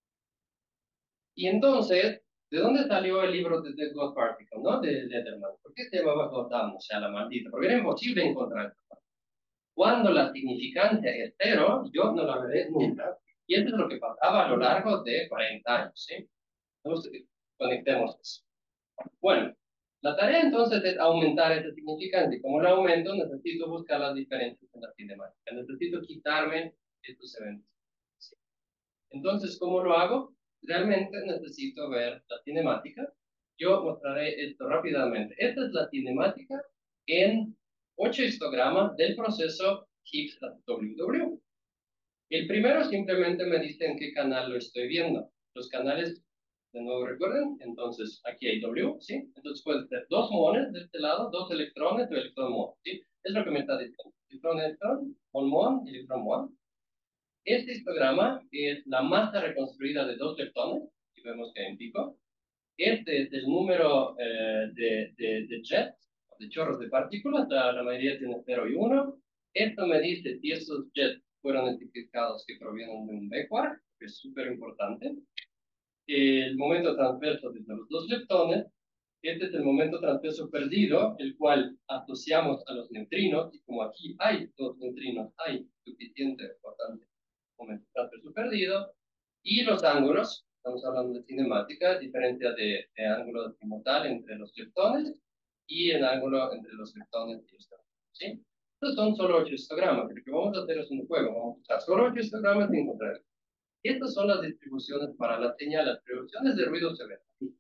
Y entonces, ¿de dónde salió el libro de The God Particle, no? De Letterman. ¿Por qué se llamaba Gotham, o sea, la maldita? Porque era imposible encontrar esto. Cuando la significancia es cero, yo no la veré nunca. Y eso es lo que pasaba a lo largo de cuarenta años, ¿sí? Entonces, conectemos eso. Bueno, la tarea entonces es aumentar ese significante. Y como lo aumento, necesito buscar las diferencias en la cinemática. Necesito quitarme estos eventos. ¿Sí? Entonces, ¿cómo lo hago? Realmente necesito ver la cinemática. Yo mostraré esto rápidamente. Esta es la cinemática en ocho histogramas del proceso Higgs W W. El primero simplemente me dice en qué canal lo estoy viendo. Los canales, de nuevo recuerden, entonces aquí hay W, ¿sí? Entonces puede ser dos muones de este lado, dos electrones o electrón muon, ¿sí? Es lo que me está diciendo. Electrón, electrón, muon, muon, electrón, muon. Este histograma es la masa reconstruida de dos leptones, y vemos que hay un pico. Este es el número eh, de, de, de jets, de chorros de partículas, la, la mayoría tiene cero y uno. Esto me dice si esos jets fueron identificados que provienen de un B-quark, que es súper importante. El momento transverso desde los dos leptones, este es el momento transverso perdido, el cual asociamos a los neutrinos, y como aquí hay dos neutrinos, hay suficiente, bastante momento transverso perdido, y los ángulos, estamos hablando de cinemática, diferencia de, de ángulo decimotal entre los leptones y el ángulo entre los leptones y los leptones, ¿sí? Estos son solo ocho histogramas, lo que vamos a hacer es un juego, vamos a usar solo ocho histogramas y encontrar. Estas son las distribuciones para la señal, las distribuciones de ruido se ven así.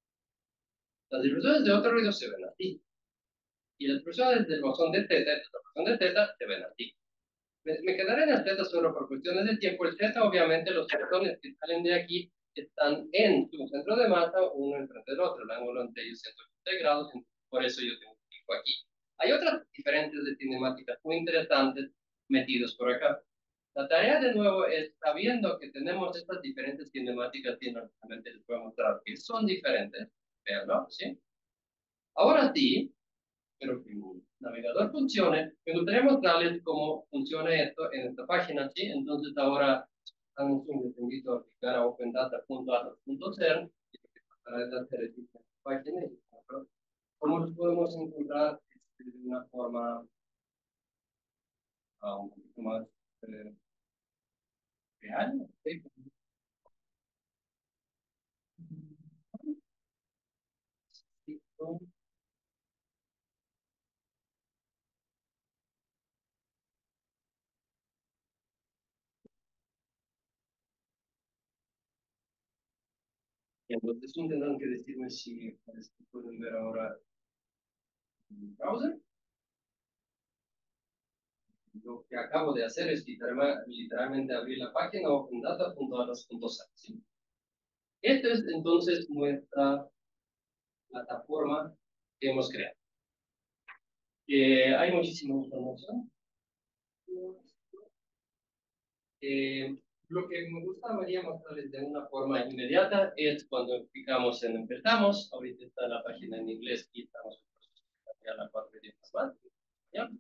Las distribuciones de otro ruido se ven así. Y las distribuciones del bosón de teta, el bosón de teta, se ven así. Me, me quedaré en el teta solo por cuestiones de tiempo. El teta, obviamente, los electrones que salen de aquí están en su centro de masa, uno enfrente del otro, el ángulo entre ellos es ciento ochenta grados, por eso yo tengo un pico aquí. Hay otras diferencias de cinemáticas muy interesantes metidos por acá. La tarea, de nuevo, es, sabiendo que tenemos estas diferentes cinemáticas, y normalmente les voy a mostrar que son diferentes, veanlo, ¿sí? Ahora sí, pero que mi navegador funcione, me gustaría mostrarles cómo funciona esto en esta página, ¿sí? Entonces ahora, les invito a clicar a opendata punto atlas punto cern y lo que pasará es hacer el esta página. ¿Cómo los podemos encontrar este, de una forma uh, un poquito más eh, real? ¿Sí? Y entonces tendrán que decirme si pues, pueden ver ahora el browser. Lo que acabo de hacer es literalmente abrir la página opendata punto atlas punto cern, ¿sí? Esta es entonces nuestra plataforma que hemos creado. Eh, hay muchísima información. Eh, lo que me gustaría mostrarles de una forma inmediata es cuando clicamos en empezamos. Ahorita está la página en inglés y estamos en la cuatro idiomas más. ¿Ya?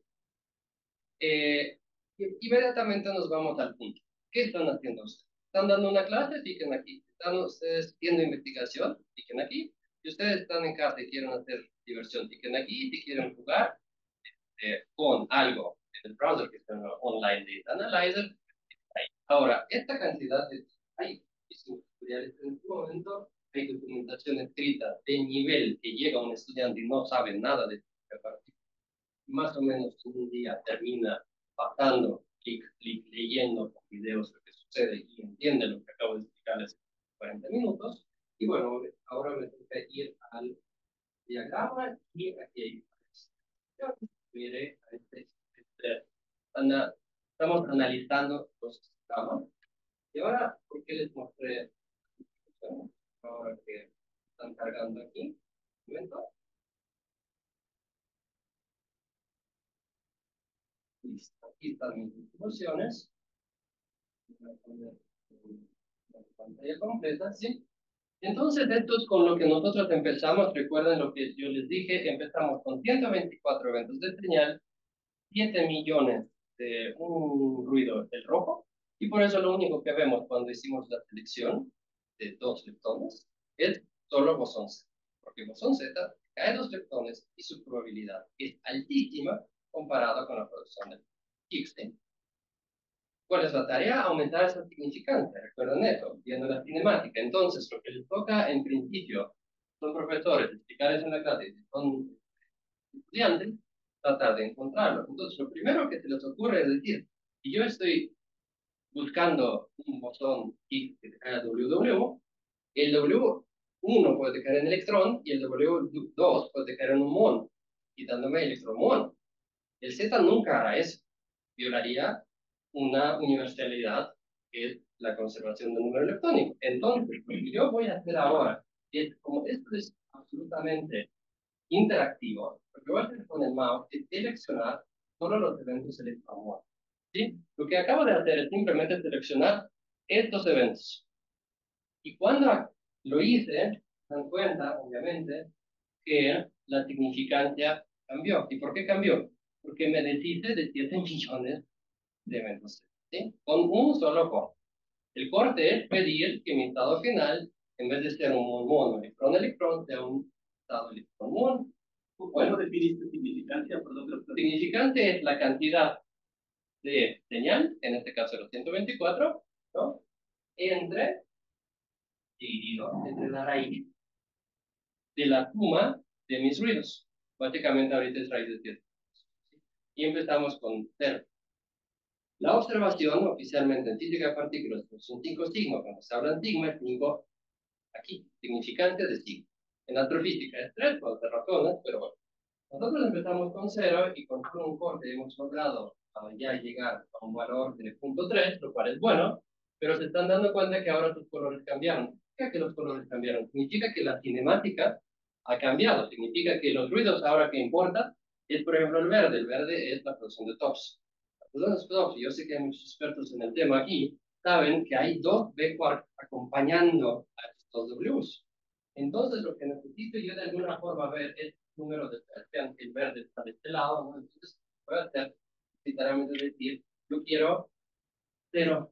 Eh, inmediatamente nos vamos al punto. ¿Qué están haciendo ustedes? ¿Están dando una clase? Piquen aquí. ¿Están ustedes haciendo investigación? Piquen aquí. Si ustedes están en casa y quieren hacer diversión, piquen aquí. Si quieren jugar eh, con algo en el browser que está en Online Data Analyzer, ahí. Ahora, esta cantidad de... Hay tutoriales en este momento, hay documentación escrita de nivel que llega un estudiante y no sabe nada de esta parte. Más o menos en un día termina pasando, clic, clic, leyendo con videos lo que sucede y entiende lo que acabo de explicarles en cuarenta minutos. Y bueno, ahora me toca ir al diagrama y aquí hay mire, este, este, ana, estamos analizando los sistemas. Y ahora, ¿por qué les mostré? Ahora que están cargando aquí. ¿Un momento? Listo. Aquí están mis distribuciones. Voy a poner la pantalla completa, ¿sí? Entonces, esto es con lo que nosotros empezamos. Recuerden lo que yo les dije. Empezamos con ciento veinticuatro eventos de señal, siete millones de un ruido del rojo, y por eso lo único que vemos cuando hicimos la selección de dos leptones es solo bosón Z, porque bosón Z cae dos leptones y su probabilidad es altísima comparado con la producción de Higgs. ¿Cuál es la tarea? Aumentar esa significancia. Recuerden eso, viendo la cinemática. Entonces, lo que les toca en principio son profesores explicar eso en la clase, y son estudiantes, tratar de encontrarlo. Entonces, lo primero que se les ocurre es decir, si yo estoy buscando un bosón Higgs que cae W W, el W uno puede caer en electrón y el W dos puede caer en un muón, quitándome electrón muón. El Z nunca hará eso. Violaría una universalidad que es la conservación del número electrónico. Entonces, lo que yo voy a hacer ahora es, como esto es absolutamente interactivo, lo que voy a hacer con el mouse es seleccionar solo los eventos electromuotos. ¿Sí? Lo que acabo de hacer es simplemente seleccionar estos eventos. Y cuando lo hice, se dan cuenta, obviamente, que la significancia cambió. ¿Y por qué cambió? Porque me deshice de siete millones de eventos, ¿sí? Con un solo corte. El corte es pedir que mi estado final, en vez de ser un muón-muón, electrón-electrón, sea un estado electrón-muón. Bueno, definiste significancia, perdón. Significante es la cantidad de señal, en este caso los ciento veinticuatro, ¿no? Entre, dividido entre la raíz de la suma de mis ruidos. Básicamente ahorita es raíz de siete. Y empezamos con cero. La observación oficialmente en física de partículas son cinco sigma. Cuando se habla en sigma, es cinco aquí, significante de sigma. En astrofísica es tres, por otras razones, pero bueno. Nosotros empezamos con cero y con un corte hemos logrado ya llegar a un valor de punto tres, lo cual es bueno, pero se están dando cuenta que ahora sus colores cambiaron. ¿Qué significa que los colores cambiaron? Significa que la cinemática ha cambiado, significa que los ruidos ahora que importan es, por ejemplo, el verde. El verde es la producción de tops. La producción de tops, y yo sé que hay muchos expertos en el tema aquí, saben que hay dos B quarks acompañando a estos Ws. Entonces, lo que necesito yo de alguna forma ver es número de sean el verde está de este lado, ¿no? Entonces, voy a hacer, literalmente decir, yo quiero cero.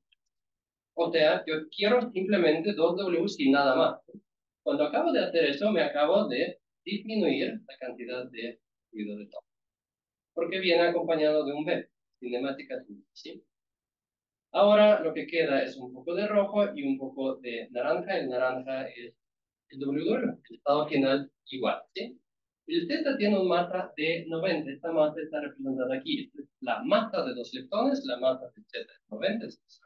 O sea, yo quiero simplemente dos Ws y nada más. Cuando acabo de hacer eso, me acabo de disminuir la cantidad de ruido de top. Porque viene acompañado de un B, cinemática, ¿sí? Ahora lo que queda es un poco de rojo y un poco de naranja. El naranja es el W W, el estado final igual, ¿sí? El Z tiene una masa de noventa. Esta masa está representada aquí. Esta es la masa de dos leptones, la masa del Z es noventa.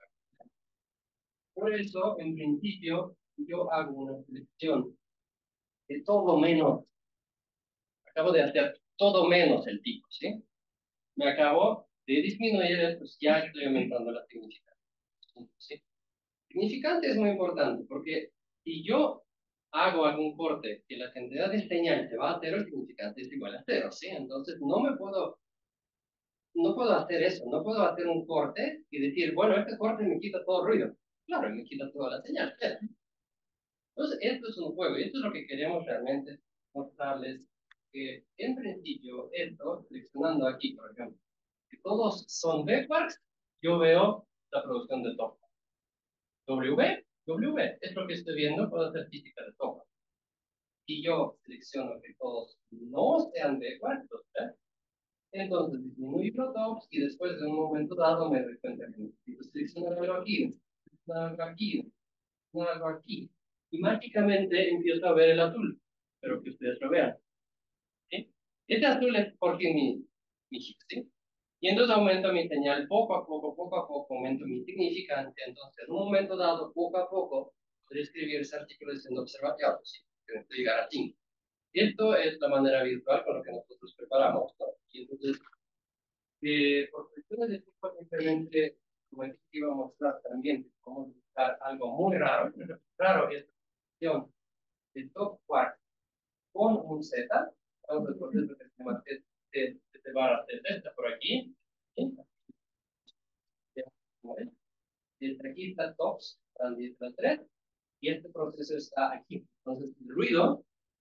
Por eso, en principio, yo hago una selección de todo menos. Acabo de hacer todo menos el pico, ¿sí? Me acabo de disminuir, pues ya estoy aumentando la significancia, ¿sí? Significante es muy importante, porque si yo hago algún corte que la cantidad de señal se va a cero, el significante es igual a cero, ¿sí? Entonces no me puedo, no puedo hacer eso, no puedo hacer un corte y decir, bueno, este corte me quita todo ruido. Claro, me quita toda la señal, ¿sí? Entonces esto es un juego y esto es lo que queremos realmente mostrarles, que en principio esto, seleccionando aquí, por ejemplo, que todos son B-quarks, yo veo la producción de top. W, W es lo que estoy viendo, puedo hacer física de toma. Si yo selecciono que todos no sean de cuartos, ¿eh? Entonces disminuyo los tops y después de un momento dado me doy cuenta que necesito seleccionar algo aquí, algo aquí, algo aquí. Y mágicamente empiezo a ver el azul, pero que ustedes lo vean. ¿Sí? Este azul es porque mi, mi chip, ¿sí? Y entonces aumento mi señal poco a poco, poco a poco, aumento mi significancia. Entonces, en un momento dado, poco a poco, podré escribir ese artículo diciendo observación, ¿sí? Que necesito llegar a cinco. Esto es la manera virtual con la que nosotros preparamos, ¿no? Y entonces, eh, por cuestiones de tiempo, simplemente, como les iba a mostrar también cómo buscar algo muy raro. Raro es la cuestión de top quark con un Z. Vamos a poner lo que se llama T barra Z por aquí. ¿Sí? Desde aquí está tops, también está tres, y este proceso está aquí. Entonces, el ruido,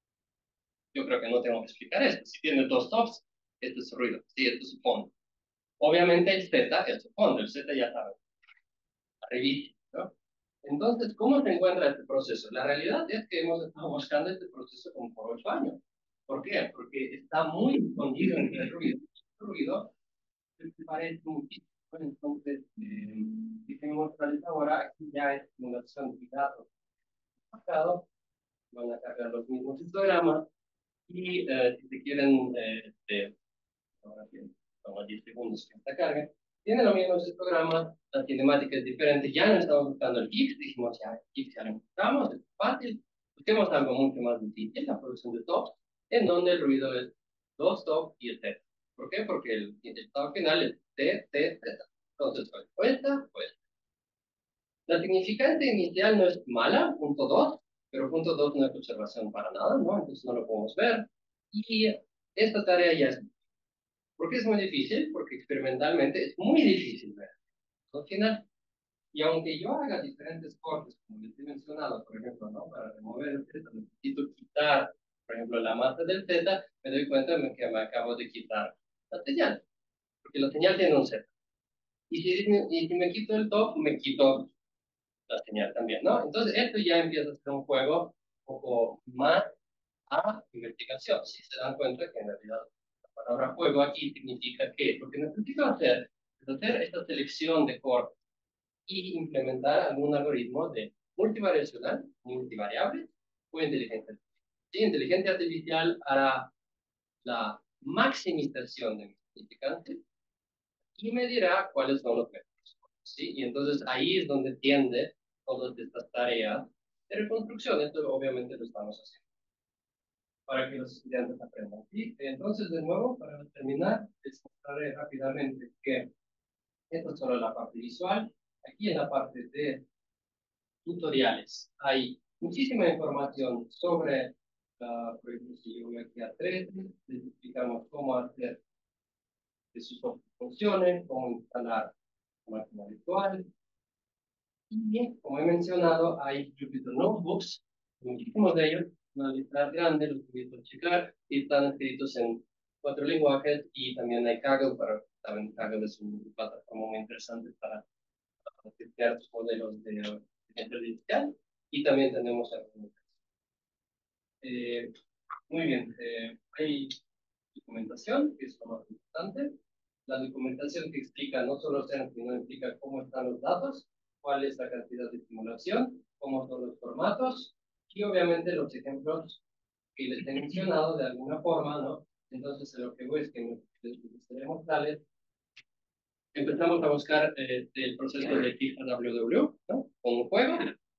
yo creo que no tengo que explicar esto. Si tiene dos tops, esto es ruido, sí, esto es su fondo. Obviamente el Z es su fondo, el Z ya sabe, arribita, ¿no? Entonces, ¿cómo se encuentra este proceso? La realidad es que hemos estado buscando este proceso como por ocho años. ¿Por qué? Porque está muy escondido entre el ruido. El ruido se parece muchísimo. Entonces, eh, si tenemos ahora, aquí ya es simulación de datos marcado, van a cargar los mismos histogramas y eh, si se quieren, eh, este, ahora que toma diez segundos que esta carga, tienen los mismos histogramas, la cinemática es diferente, ya no estamos buscando el GIF, dijimos ya, el GIF ya lo encontramos, es fácil, busquemos algo mucho más difícil, la producción de tops, en donde el ruido es dos tops y el Z. ¿Por qué? Porque el, el estado final es T, T, Z. Entonces, pues, esta, pues. La significante inicial no es mala, punto dos, pero punto dos no es observación para nada, ¿no? Entonces no lo podemos ver. Y esta tarea ya es... ¿Por qué es muy difícil? Porque experimentalmente es muy difícil ver al final. Y aunque yo haga diferentes cortes, como les he mencionado, por ejemplo, ¿no? Para remover el Z, necesito quitar, por ejemplo, la masa del Z, me doy cuenta de que me acabo de quitar la señal, porque la señal tiene un Z. Y si, y si me quito el top, me quito la señal también, ¿no? Entonces, esto ya empieza a ser un juego un poco más a investigación. Si se dan cuenta que en realidad la palabra juego aquí significa qué, porque necesito hacer es hacer esta selección de cortes y implementar algún algoritmo de multivariacional, multivariable o inteligente artificial. Sí, inteligencia artificial hará la maximización de mi significante y me dirá cuáles son los mejores. ¿Sí? Y entonces ahí es donde tiende todas estas tareas de reconstrucción. Esto obviamente lo estamos haciendo para que los estudiantes aprendan. Y entonces, de nuevo, para terminar, les mostraré rápidamente que esto es solo la parte visual. Aquí en la parte de tutoriales hay muchísima información sobre, uh, por ejemplo, si yo voy aquí a tres, les explicamos cómo hacer que su software funcione, cómo instalar una máquina virtual. Y como he mencionado, hay Jupyter Notebooks, muchísimos de ellos, una lista grande, los invito a checar, y están escritos en cuatro lenguajes, y también hay Kaggle, para, también Kaggle es una plataforma muy interesante para, para testear tus modelos de inteligencia artificial, y también tenemos algunos. Eh, muy bien, eh, hay documentación, que es lo más importante. La documentación que explica no solo SERP, sino explica cómo están los datos, cuál es la cantidad de simulación, cómo son los formatos y obviamente los ejemplos que les he mencionado de alguna forma, ¿no? Entonces, lo que voy es que les gustaría mostrarles. Empezamos a buscar eh, el proceso de K W W, ¿no? Como un juego.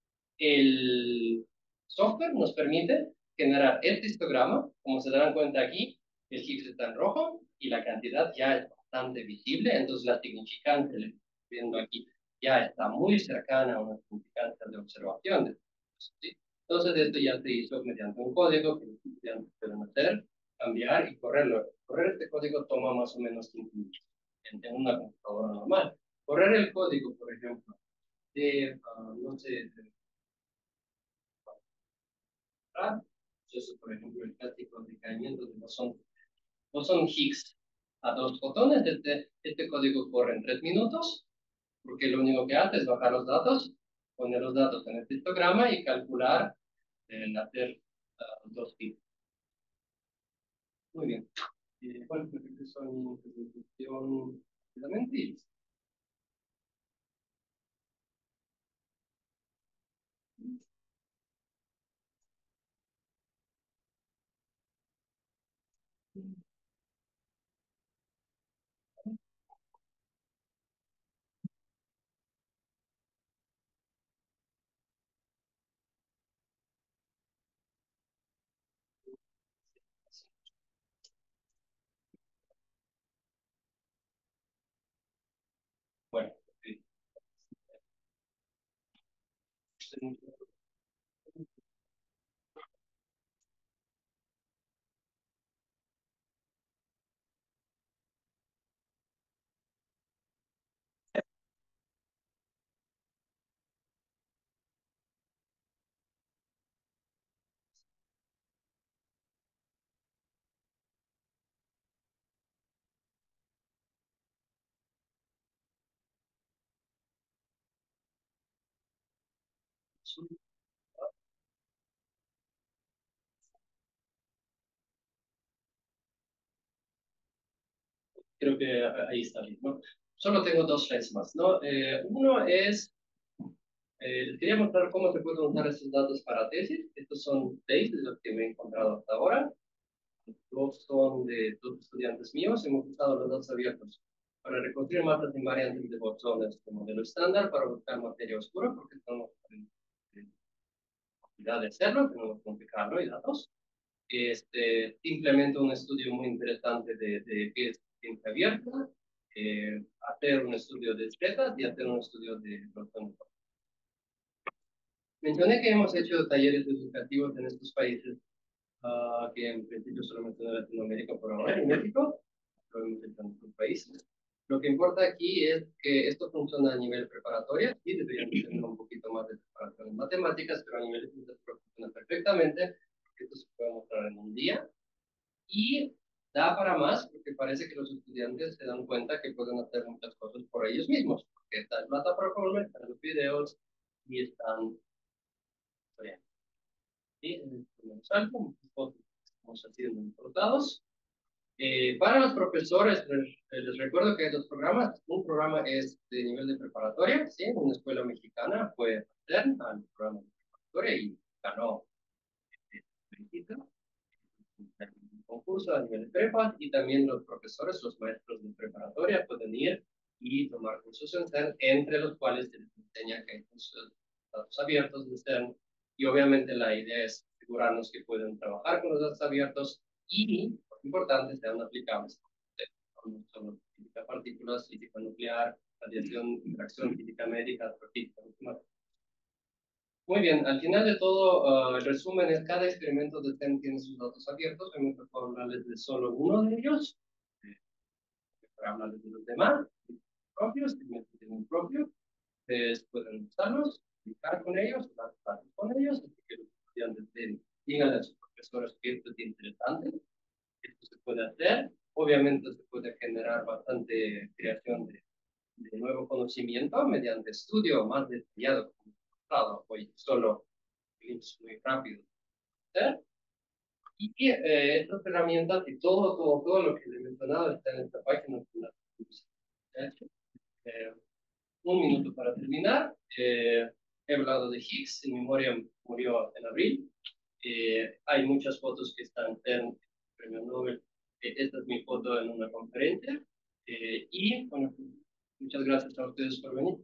El software nos permite generar este histograma. Como se darán cuenta aquí, el Higgs está en rojo y la cantidad ya es bastante visible, entonces la significante, le estoy viendo aquí, ya está muy cercana a una significancia de observación. ¿Sí? Entonces esto ya se hizo mediante un código que los estudiantes pueden hacer, cambiar y correrlo. Correr este código toma más o menos cinco minutos en, en una computadora normal. Correr el código, por ejemplo, de, uh, no sé, de eso, por ejemplo, el clásico decaimiento de bosón, bosón Higgs a dos fotones. Este, este código corre en tres minutos, porque lo único que hace es bajar los datos, poner los datos en este histograma y calcular el hacer uh, dos Higgs. Muy bien. Eh, bueno, creo que eso es mi presentación rápidamente. Creo que ahí está bien, ¿no? Solo tengo dos slides más, ¿no? Eh, uno es, eh, les quería mostrar cómo se pueden usar estos datos para tesis. Estos son seis de los que me he encontrado hasta ahora. Dos son de dos estudiantes míos. Hemos usado los datos abiertos para reconstruir mapas invariantes de bosones de modelo estándar para buscar materia oscura, porque tenemos la posibilidad de hacerlo, tenemos que complicarlo y datos. Este, simplemente un estudio muy interesante de, de qué es ciencia abierta, eh, hacer un estudio de espetas y hacer un estudio de bosones. Mencioné que hemos hecho talleres educativos en estos países, uh, que en principio solamente en Latinoamérica por ahora, en México, lo hemos hecho en otros países. Lo que importa aquí es que esto funciona a nivel preparatoria, y deberían tener un poquito más de preparación en matemáticas, pero a nivel de funciona perfectamente, porque esto se puede mostrar en un día, y da para más, porque parece que los estudiantes se dan cuenta que pueden hacer muchas cosas por ellos mismos, porque está en plataforma, están los videos, y están... Bien. Y en el primer salto, muchas cosas que estamos haciendo en todos lados. Eh, para los profesores, les, les recuerdo que los programas, un programa es de nivel de preparatoria, ¿sí? Una escuela mexicana fue hacer al programa de preparatoria y ganó eh, un concurso a nivel de prepa, y también los profesores, los maestros de preparatoria pueden ir y tomar cursos en C E R N, entre los cuales se les enseña que hay cursos datos abiertos de C E R N, y obviamente la idea es asegurarnos que pueden trabajar con los datos abiertos y, lo importante, sean aplicables. No solo física de partículas, física nuclear, radiación, interacción física médica, astrofísica, matemáticas. Muy bien, al final de todo, uh, el resumen es cada experimento de C E R N tiene sus datos abiertos. A mí me tocó hablarles de solo uno de ellos, eh, para hablarles de los demás, propios, tienen un propio, ustedes pueden usarlos, explicar con ellos, dar clases con ellos, así que los estudiantes den, digan a sus profesores que esto es interesante, esto se puede hacer. Obviamente se puede generar bastante creación de, de nuevo conocimiento mediante estudio más detallado, como mostrado hoy, solo clips muy rápidos. ¿Eh? Y eh, estas herramientas y todo, todo, todo lo que les he mencionado está en esta página. Eh, un minuto para terminar. Eh, he hablado de Higgs, en memoria murió en abril. Eh, hay muchas fotos que están en el premio Nobel. Eh, esta es mi foto en una conferencia. Eh, y bueno, muchas gracias a ustedes por venir.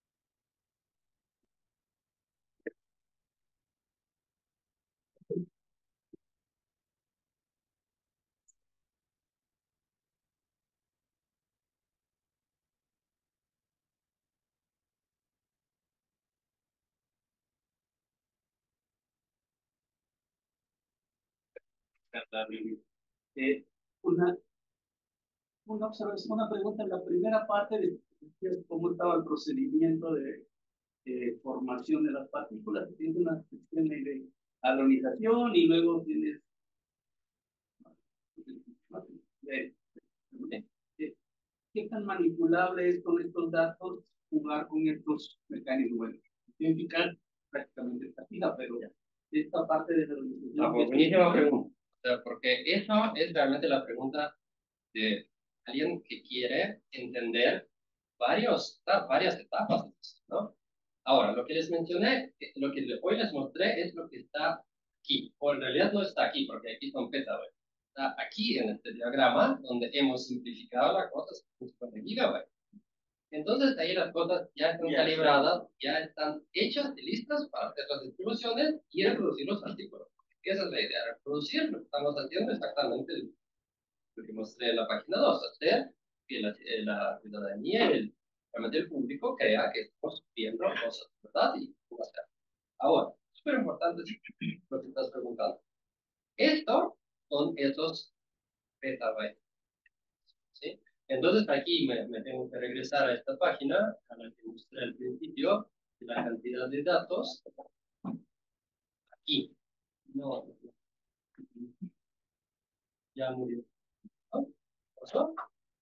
Eh, una, una observación, una pregunta en la primera parte de cómo estaba el procedimiento de, de formación de las partículas. Tienes una cuestión de halonización y luego tienes de, de, de, qué tan manipulable es con estos datos jugar con estos mecanismos. Bueno, significar prácticamente esta fila, pero esta parte de la halonización. Ah, pues, buenísima pregunta. O sea, porque eso es realmente la pregunta de alguien que quiere entender varios, varias etapas de esto, ¿no? Ahora, lo que les mencioné, lo que hoy les mostré es lo que está aquí, o en realidad no está aquí, porque aquí son petabytes. Está aquí en este diagrama, donde hemos simplificado la cosa, cincuenta gigabytes. Entonces, ahí las cosas ya están calibradas, ya están hechas y listas para hacer las distribuciones y reproducir los artículos. Esa es la idea, reproducir lo que estamos haciendo exactamente lo que mostré en la página dos, hacer que la, eh, la ciudadanía, el, realmente el público crea que estamos viendo cosas, ¿verdad? Y cómo hacer. Ahora, súper importante lo que estás preguntando. Esto son esos petabytes, ¿sí? Entonces aquí me, me tengo que regresar a esta página, a la que mostré al principio, de la cantidad de datos. Aquí. No, ya murió. ¿No? ¿Pasó?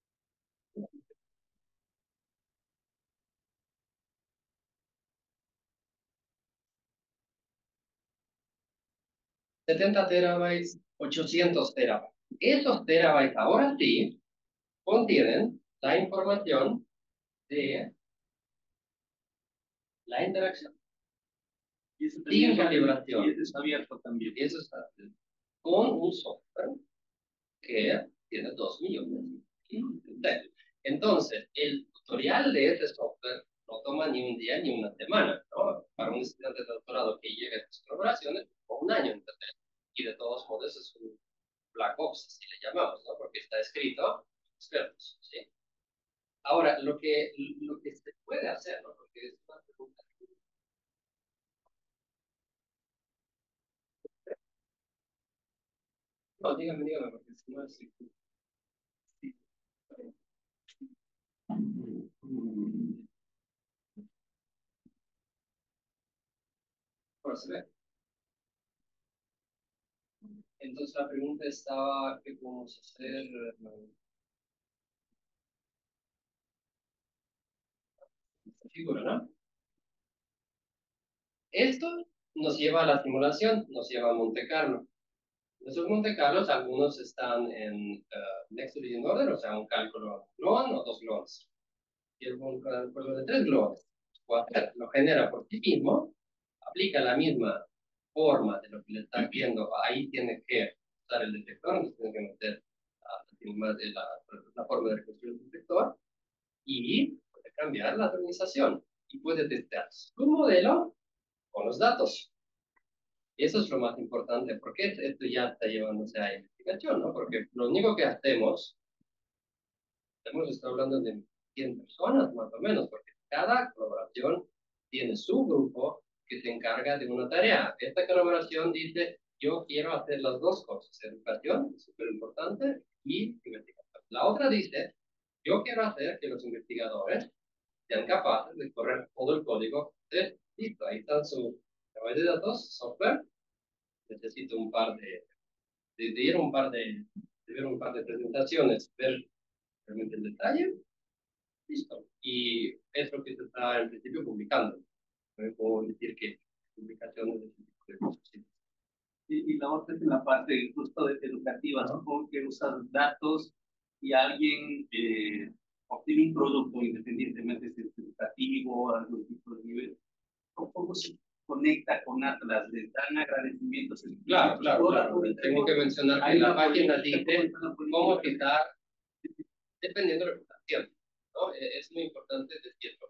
setenta terabytes, ochocientos terabytes. Esos terabytes ahora sí contienen la información de la interacción. Y eso Sin también, calibración. y eso está abierto también. Y eso está con un software que tiene dos millones de textos. Entonces, el tutorial de este software no toma ni un día ni una semana, ¿no? Para un estudiante de doctorado que llegue a estas colaboraciones, o un año, ¿entendés? Y de todos modos es un black box, así le llamamos, ¿no? Porque está escrito expertos, ¿sí? Ahora, lo que, lo que se puede hacer, ¿no? Porque es una pregunta. No, dígame, dígame, porque si no es... Sí. Ahora se ve. Entonces la pregunta estaba, ¿qué podemos hacer? Esta figura, ¿no? Esto nos lleva a la simulación, nos lleva a Monte Carlo. Esos Monte Carlos, algunos están en uh, Next Division Order, o sea, un cálculo gluon o dos gluones. Y el cálculo de tres gluones lo genera por sí mismo, aplica la misma forma de lo que le están viendo, ahí tiene que usar el detector, nos tiene que meter la, la, la forma de reconstruir el detector, y puede cambiar la atomización, y puede testear su modelo con los datos. Eso es lo más importante, porque esto ya está llevándose a investigación, ¿no? Porque lo único que hacemos, hemos estado hablando de cien personas más o menos, porque cada colaboración tiene su grupo que se encarga de una tarea. Esta colaboración dice, yo quiero hacer las dos cosas, educación, súper importante, y investigación. La otra dice, yo quiero hacer que los investigadores sean capaces de correr todo el código de listo. Ahí está su base de datos, software. Necesito un par de, de, de ir a un par de, de ver un par de presentaciones, ver realmente el detalle, listo. Y es lo que se está en principio publicando. No puedo decir que publicaciones de ese tipo de cosas. Sí. Y, y la otra es en la parte justo de educativa, ¿no? Supongo que usas datos y alguien eh, obtiene un producto independientemente si es educativo, algún tipo de nivel. ¿Cómo se conecta con Atlas? ¿Les dan agradecimientos? Claro, claro, claro. Tengo que mencionar que la página dice cómo quitar, dependiendo de la presentación, ¿no? Es muy importante decirlo.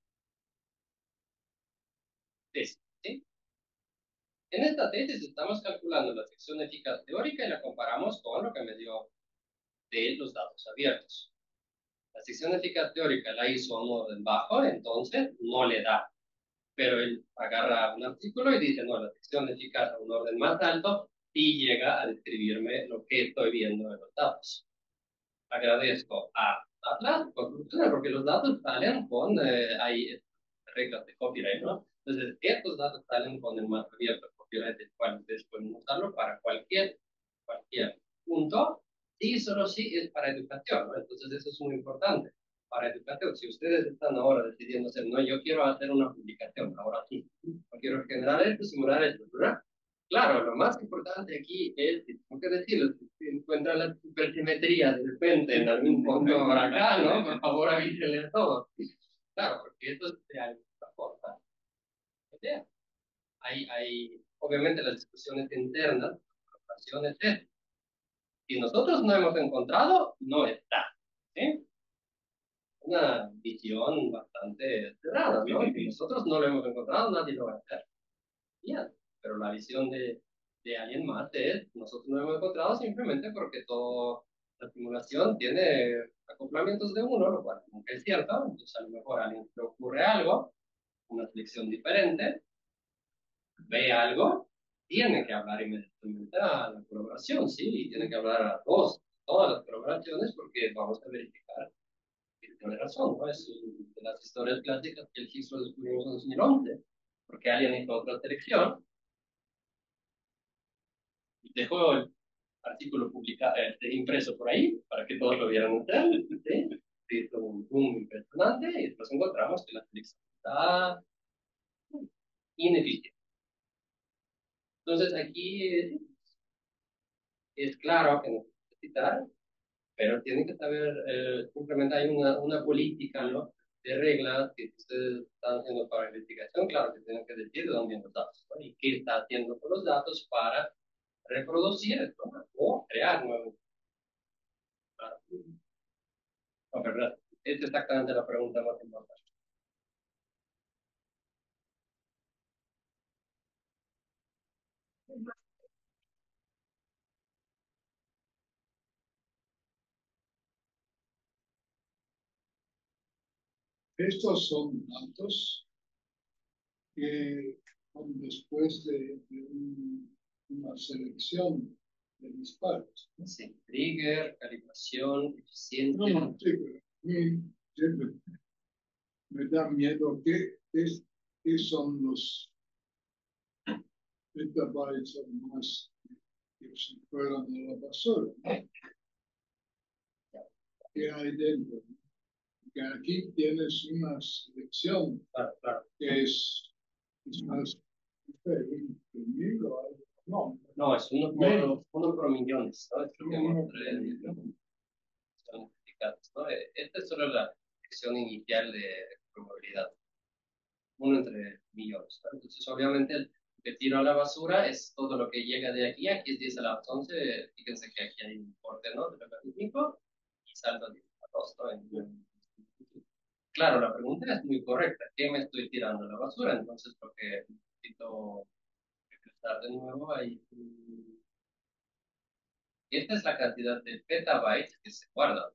¿Sí? En esta tesis estamos calculando la sección eficaz teórica y la comparamos con lo que me dio de los datos abiertos. La sección eficaz teórica la hizo a un orden bajo, entonces no le da. Pero él agarra un artículo y dice, no, la sección eficaz a un orden más alto y llega a describirme lo que estoy viendo en los datos. Agradezco a Atlas por funcionar, porque los datos salen con, eh, hay reglas de copyright, ¿no? Entonces, estos datos salen con el marco abierto de copyright, del cual ustedes pueden usarlo para cualquier, cualquier punto, y solo si es para educación, ¿no? Entonces, eso es muy importante. Para educación, si ustedes están ahora decidiendo hacer, no, yo quiero hacer una publicación, ahora sí, no quiero generar esto, simular esto, ¿verdad? Claro, lo más importante aquí es, tengo que decirlo, si encuentran la supersimetría de repente en algún punto por acá, ¿no? Por favor avísenle a todos. Claro, porque eso es de alguna forma. ¿Idea? Hay, hay, obviamente las discusiones internas, las colaboraciones, es, si nosotros no hemos encontrado, no está. ¿Sí? Una visión bastante cerrada, ¿no? Si nosotros no lo hemos encontrado, nadie lo va a hacer. Bien, pero la visión de, de alguien más es, nosotros no hemos encontrado simplemente porque toda la simulación tiene acoplamientos de uno, lo cual nunca es cierto, entonces a lo mejor a alguien le ocurre algo, una selección diferente, ve algo, tiene que hablar inmediatamente a la colaboración, sí, y tiene que hablar a todos, todas las colaboraciones, porque vamos a verificar que tiene razón, ¿no? Es un- de las historias clásicas que el Higgs lo descubrimos en dos mil once, porque alguien hizo otra selección, y dejó el artículo publicado, este, impreso por ahí, para que todos lo vieran entrar, ¿sí? Se hizo un boom impresionante, y después encontramos que la selección está ineficiente. Entonces aquí eh, es claro que necesitar, pero tienen que saber, eh, simplemente hay una, una política, ¿no? De reglas que ustedes están haciendo para investigación, claro que tienen que decir de dónde vienen los datos, ¿no? Y qué está haciendo con los datos para reproducir esto, ¿no? O crear nuevos. Claro. No, ¿verdad? Es exactamente la pregunta más importante. Estos son datos que son después de, de un- una selección de disparos. Sí, trigger, calibración, eficiencia. No, no, sí, pero a mí siempre me da miedo que, es, que son los petabytes o más que se fueron a la basura. ¿Qué hay dentro? Que aquí tienes una selección Claro, claro. que es, es más, no sé, un un libro, algo. No, No, es uno por, uno por millones, ¿no? Es que uno tenemos por tres millón. son identificados, ¿no? Eh, Esta es solo la sección inicial de probabilidad, uno entre millones, ¿no? Entonces, obviamente, el que tiro a la basura es todo lo que llega de aquí, aquí es diez a la once, fíjense que aquí hay un corte, ¿no? De logarítmico, y salto a diez a la dos, ¿no? En- Claro, la pregunta es muy correcta, ¿qué me estoy tirando a la basura? Entonces, lo que necesito regresar de nuevo ahí. Esta es la cantidad de petabytes que se guardan.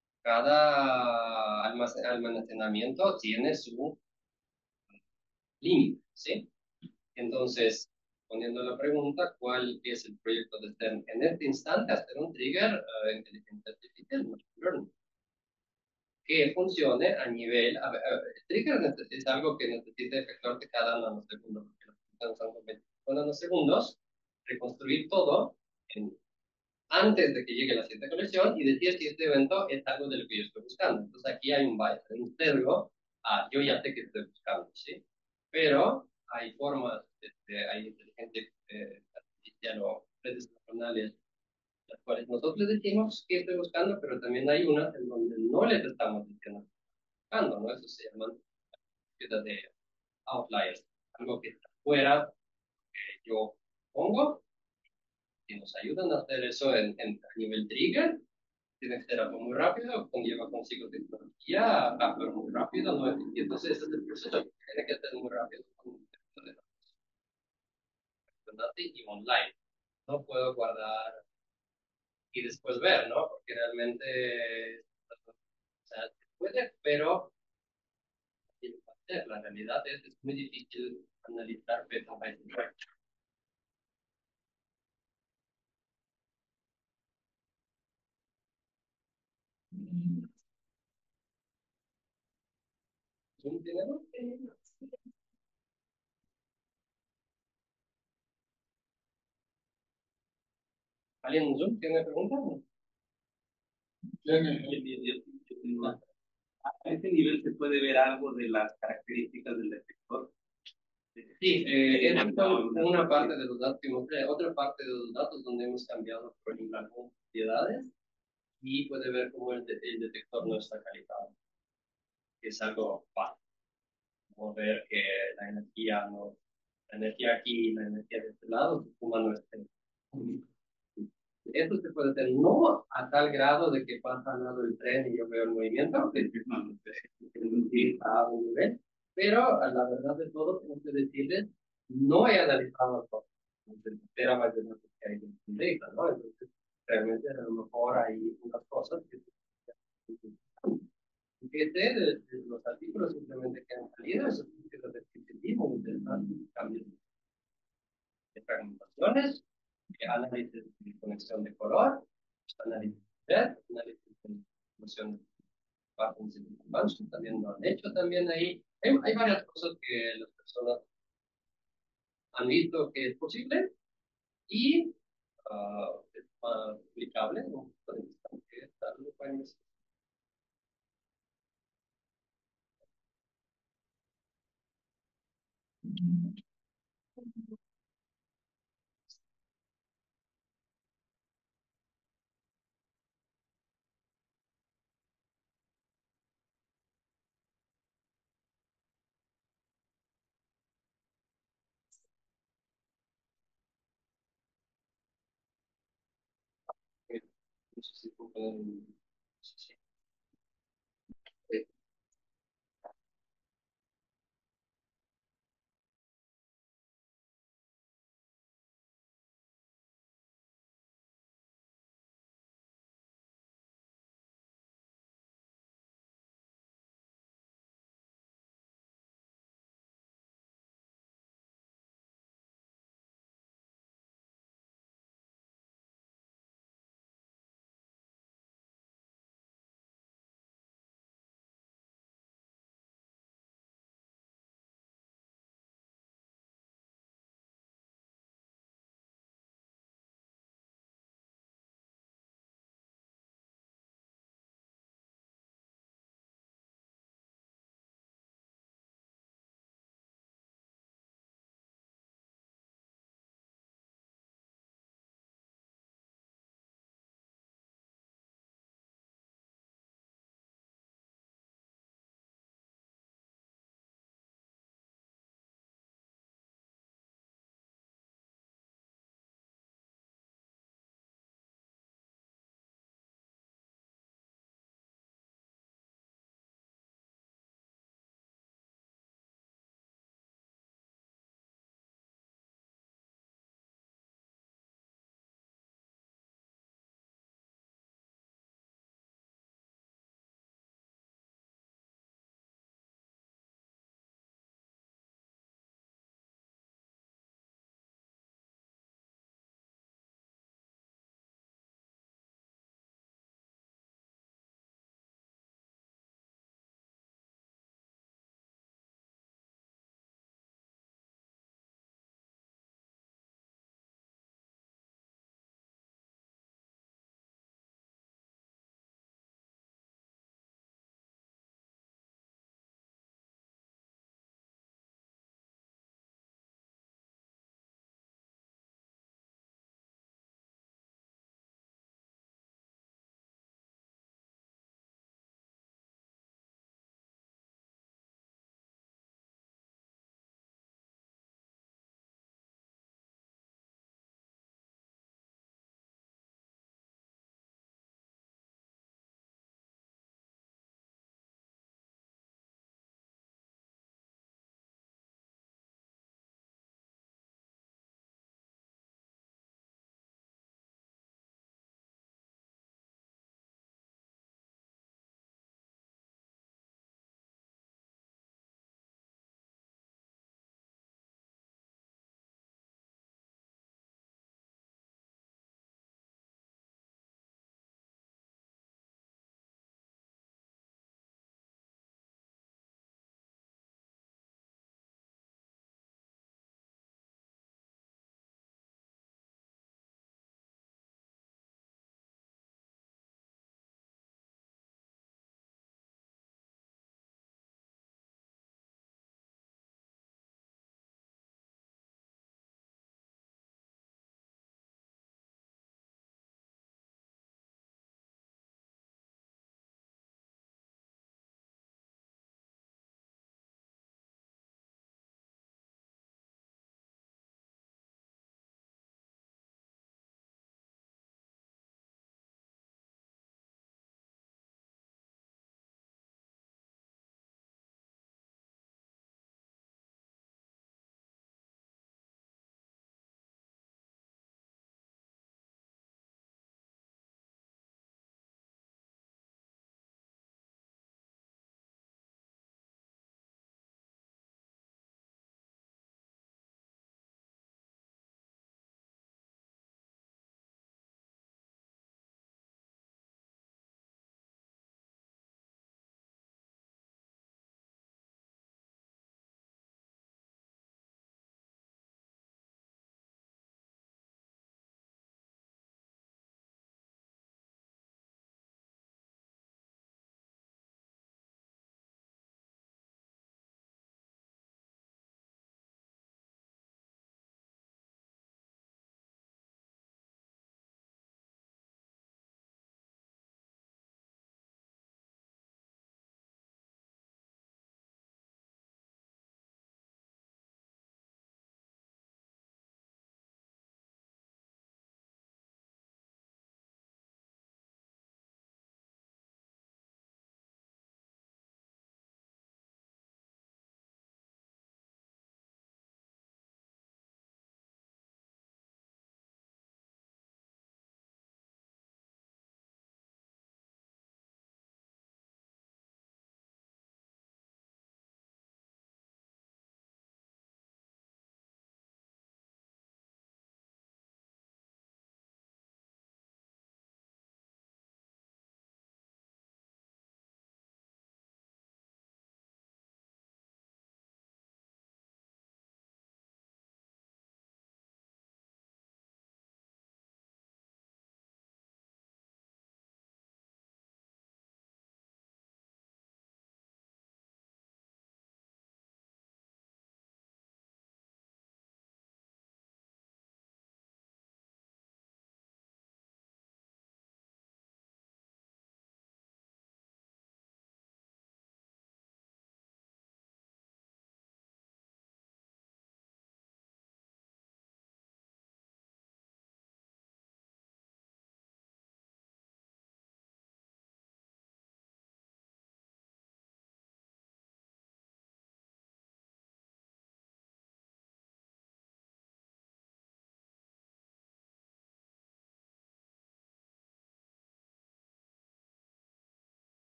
Cada almac- almacenamiento tiene su límite, ¿sí? Entonces, poniendo la pregunta, ¿cuál es el proyecto de CERN? En este instante, hacer un trigger uh, inteligencia artificial, machine learning, que funcione a nivel, a ver, a ver, el trigger es algo que necesita efectuarse cada nanosegundo, porque las funciones son con veinticinco nanosegundos, reconstruir todo en antes de que llegue la siguiente conexión y decir si este evento es algo de lo que yo estoy buscando. Entonces aquí hay un bias, hay un sesgo, ah, yo ya sé que estoy buscando, ¿sí? Pero hay formas, este, hay inteligencia eh, artificial o redes neuronales, las cuales nosotros les decimos que estoy buscando, pero también hay unas en donde no les estamos diciendo que estoy buscando, ¿no? Eso se llaman búsquedas de outliers, algo que está fuera que yo pongo, y nos ayudan a hacer eso en, en, a nivel trigger. Tiene que ser algo muy rápido, conlleva consigo tecnología, ah, pero muy rápido, ¿no? Y entonces ese es el proceso, tiene que ser muy rápido, con y online. No puedo guardar y después ver, ¿no? Porque realmente, o sea, se puede, pero la realidad es, es muy difícil analizar petabytes. ¿Zoom tiene algo? ¿Alguien en Zoom tiene preguntas? Tiene, Yo- yo- yo- yo tengo- A este nivel se puede ver algo de las características del detector. Sí, eh, es una parte de los datos que mostré, otra parte de los datos donde hemos cambiado, por ejemplo, algunas propiedades y puede ver cómo el, de- el detector no está calibrado, que es algo fácil, como ver que la energía, no, la energía aquí y la energía de este lado se suma no estén. Esto se puede hacer no a tal grado de que pasa al lado del tren y yo veo el movimiento, que no, sí, a un nivel, pero a la verdad de todo, tengo que decirles, no he analizado todo. Entonces, era más de lo que hay en data, ¿no? Entonces, realmente a lo mejor hay unas cosas que que sé de, de los artículos simplemente que han salido, esos que de muy interesantes, cambios. de fragmentaciones, eh, análisis de conexión de color, análisis de red, análisis de información de patterns de expansion, también lo han hecho también ahí. Hay, hay varias cosas que las personas han visto que es posible y uh, es más aplicable, ¿no? Que está lo pueden decir. No sé si pueden, no sé si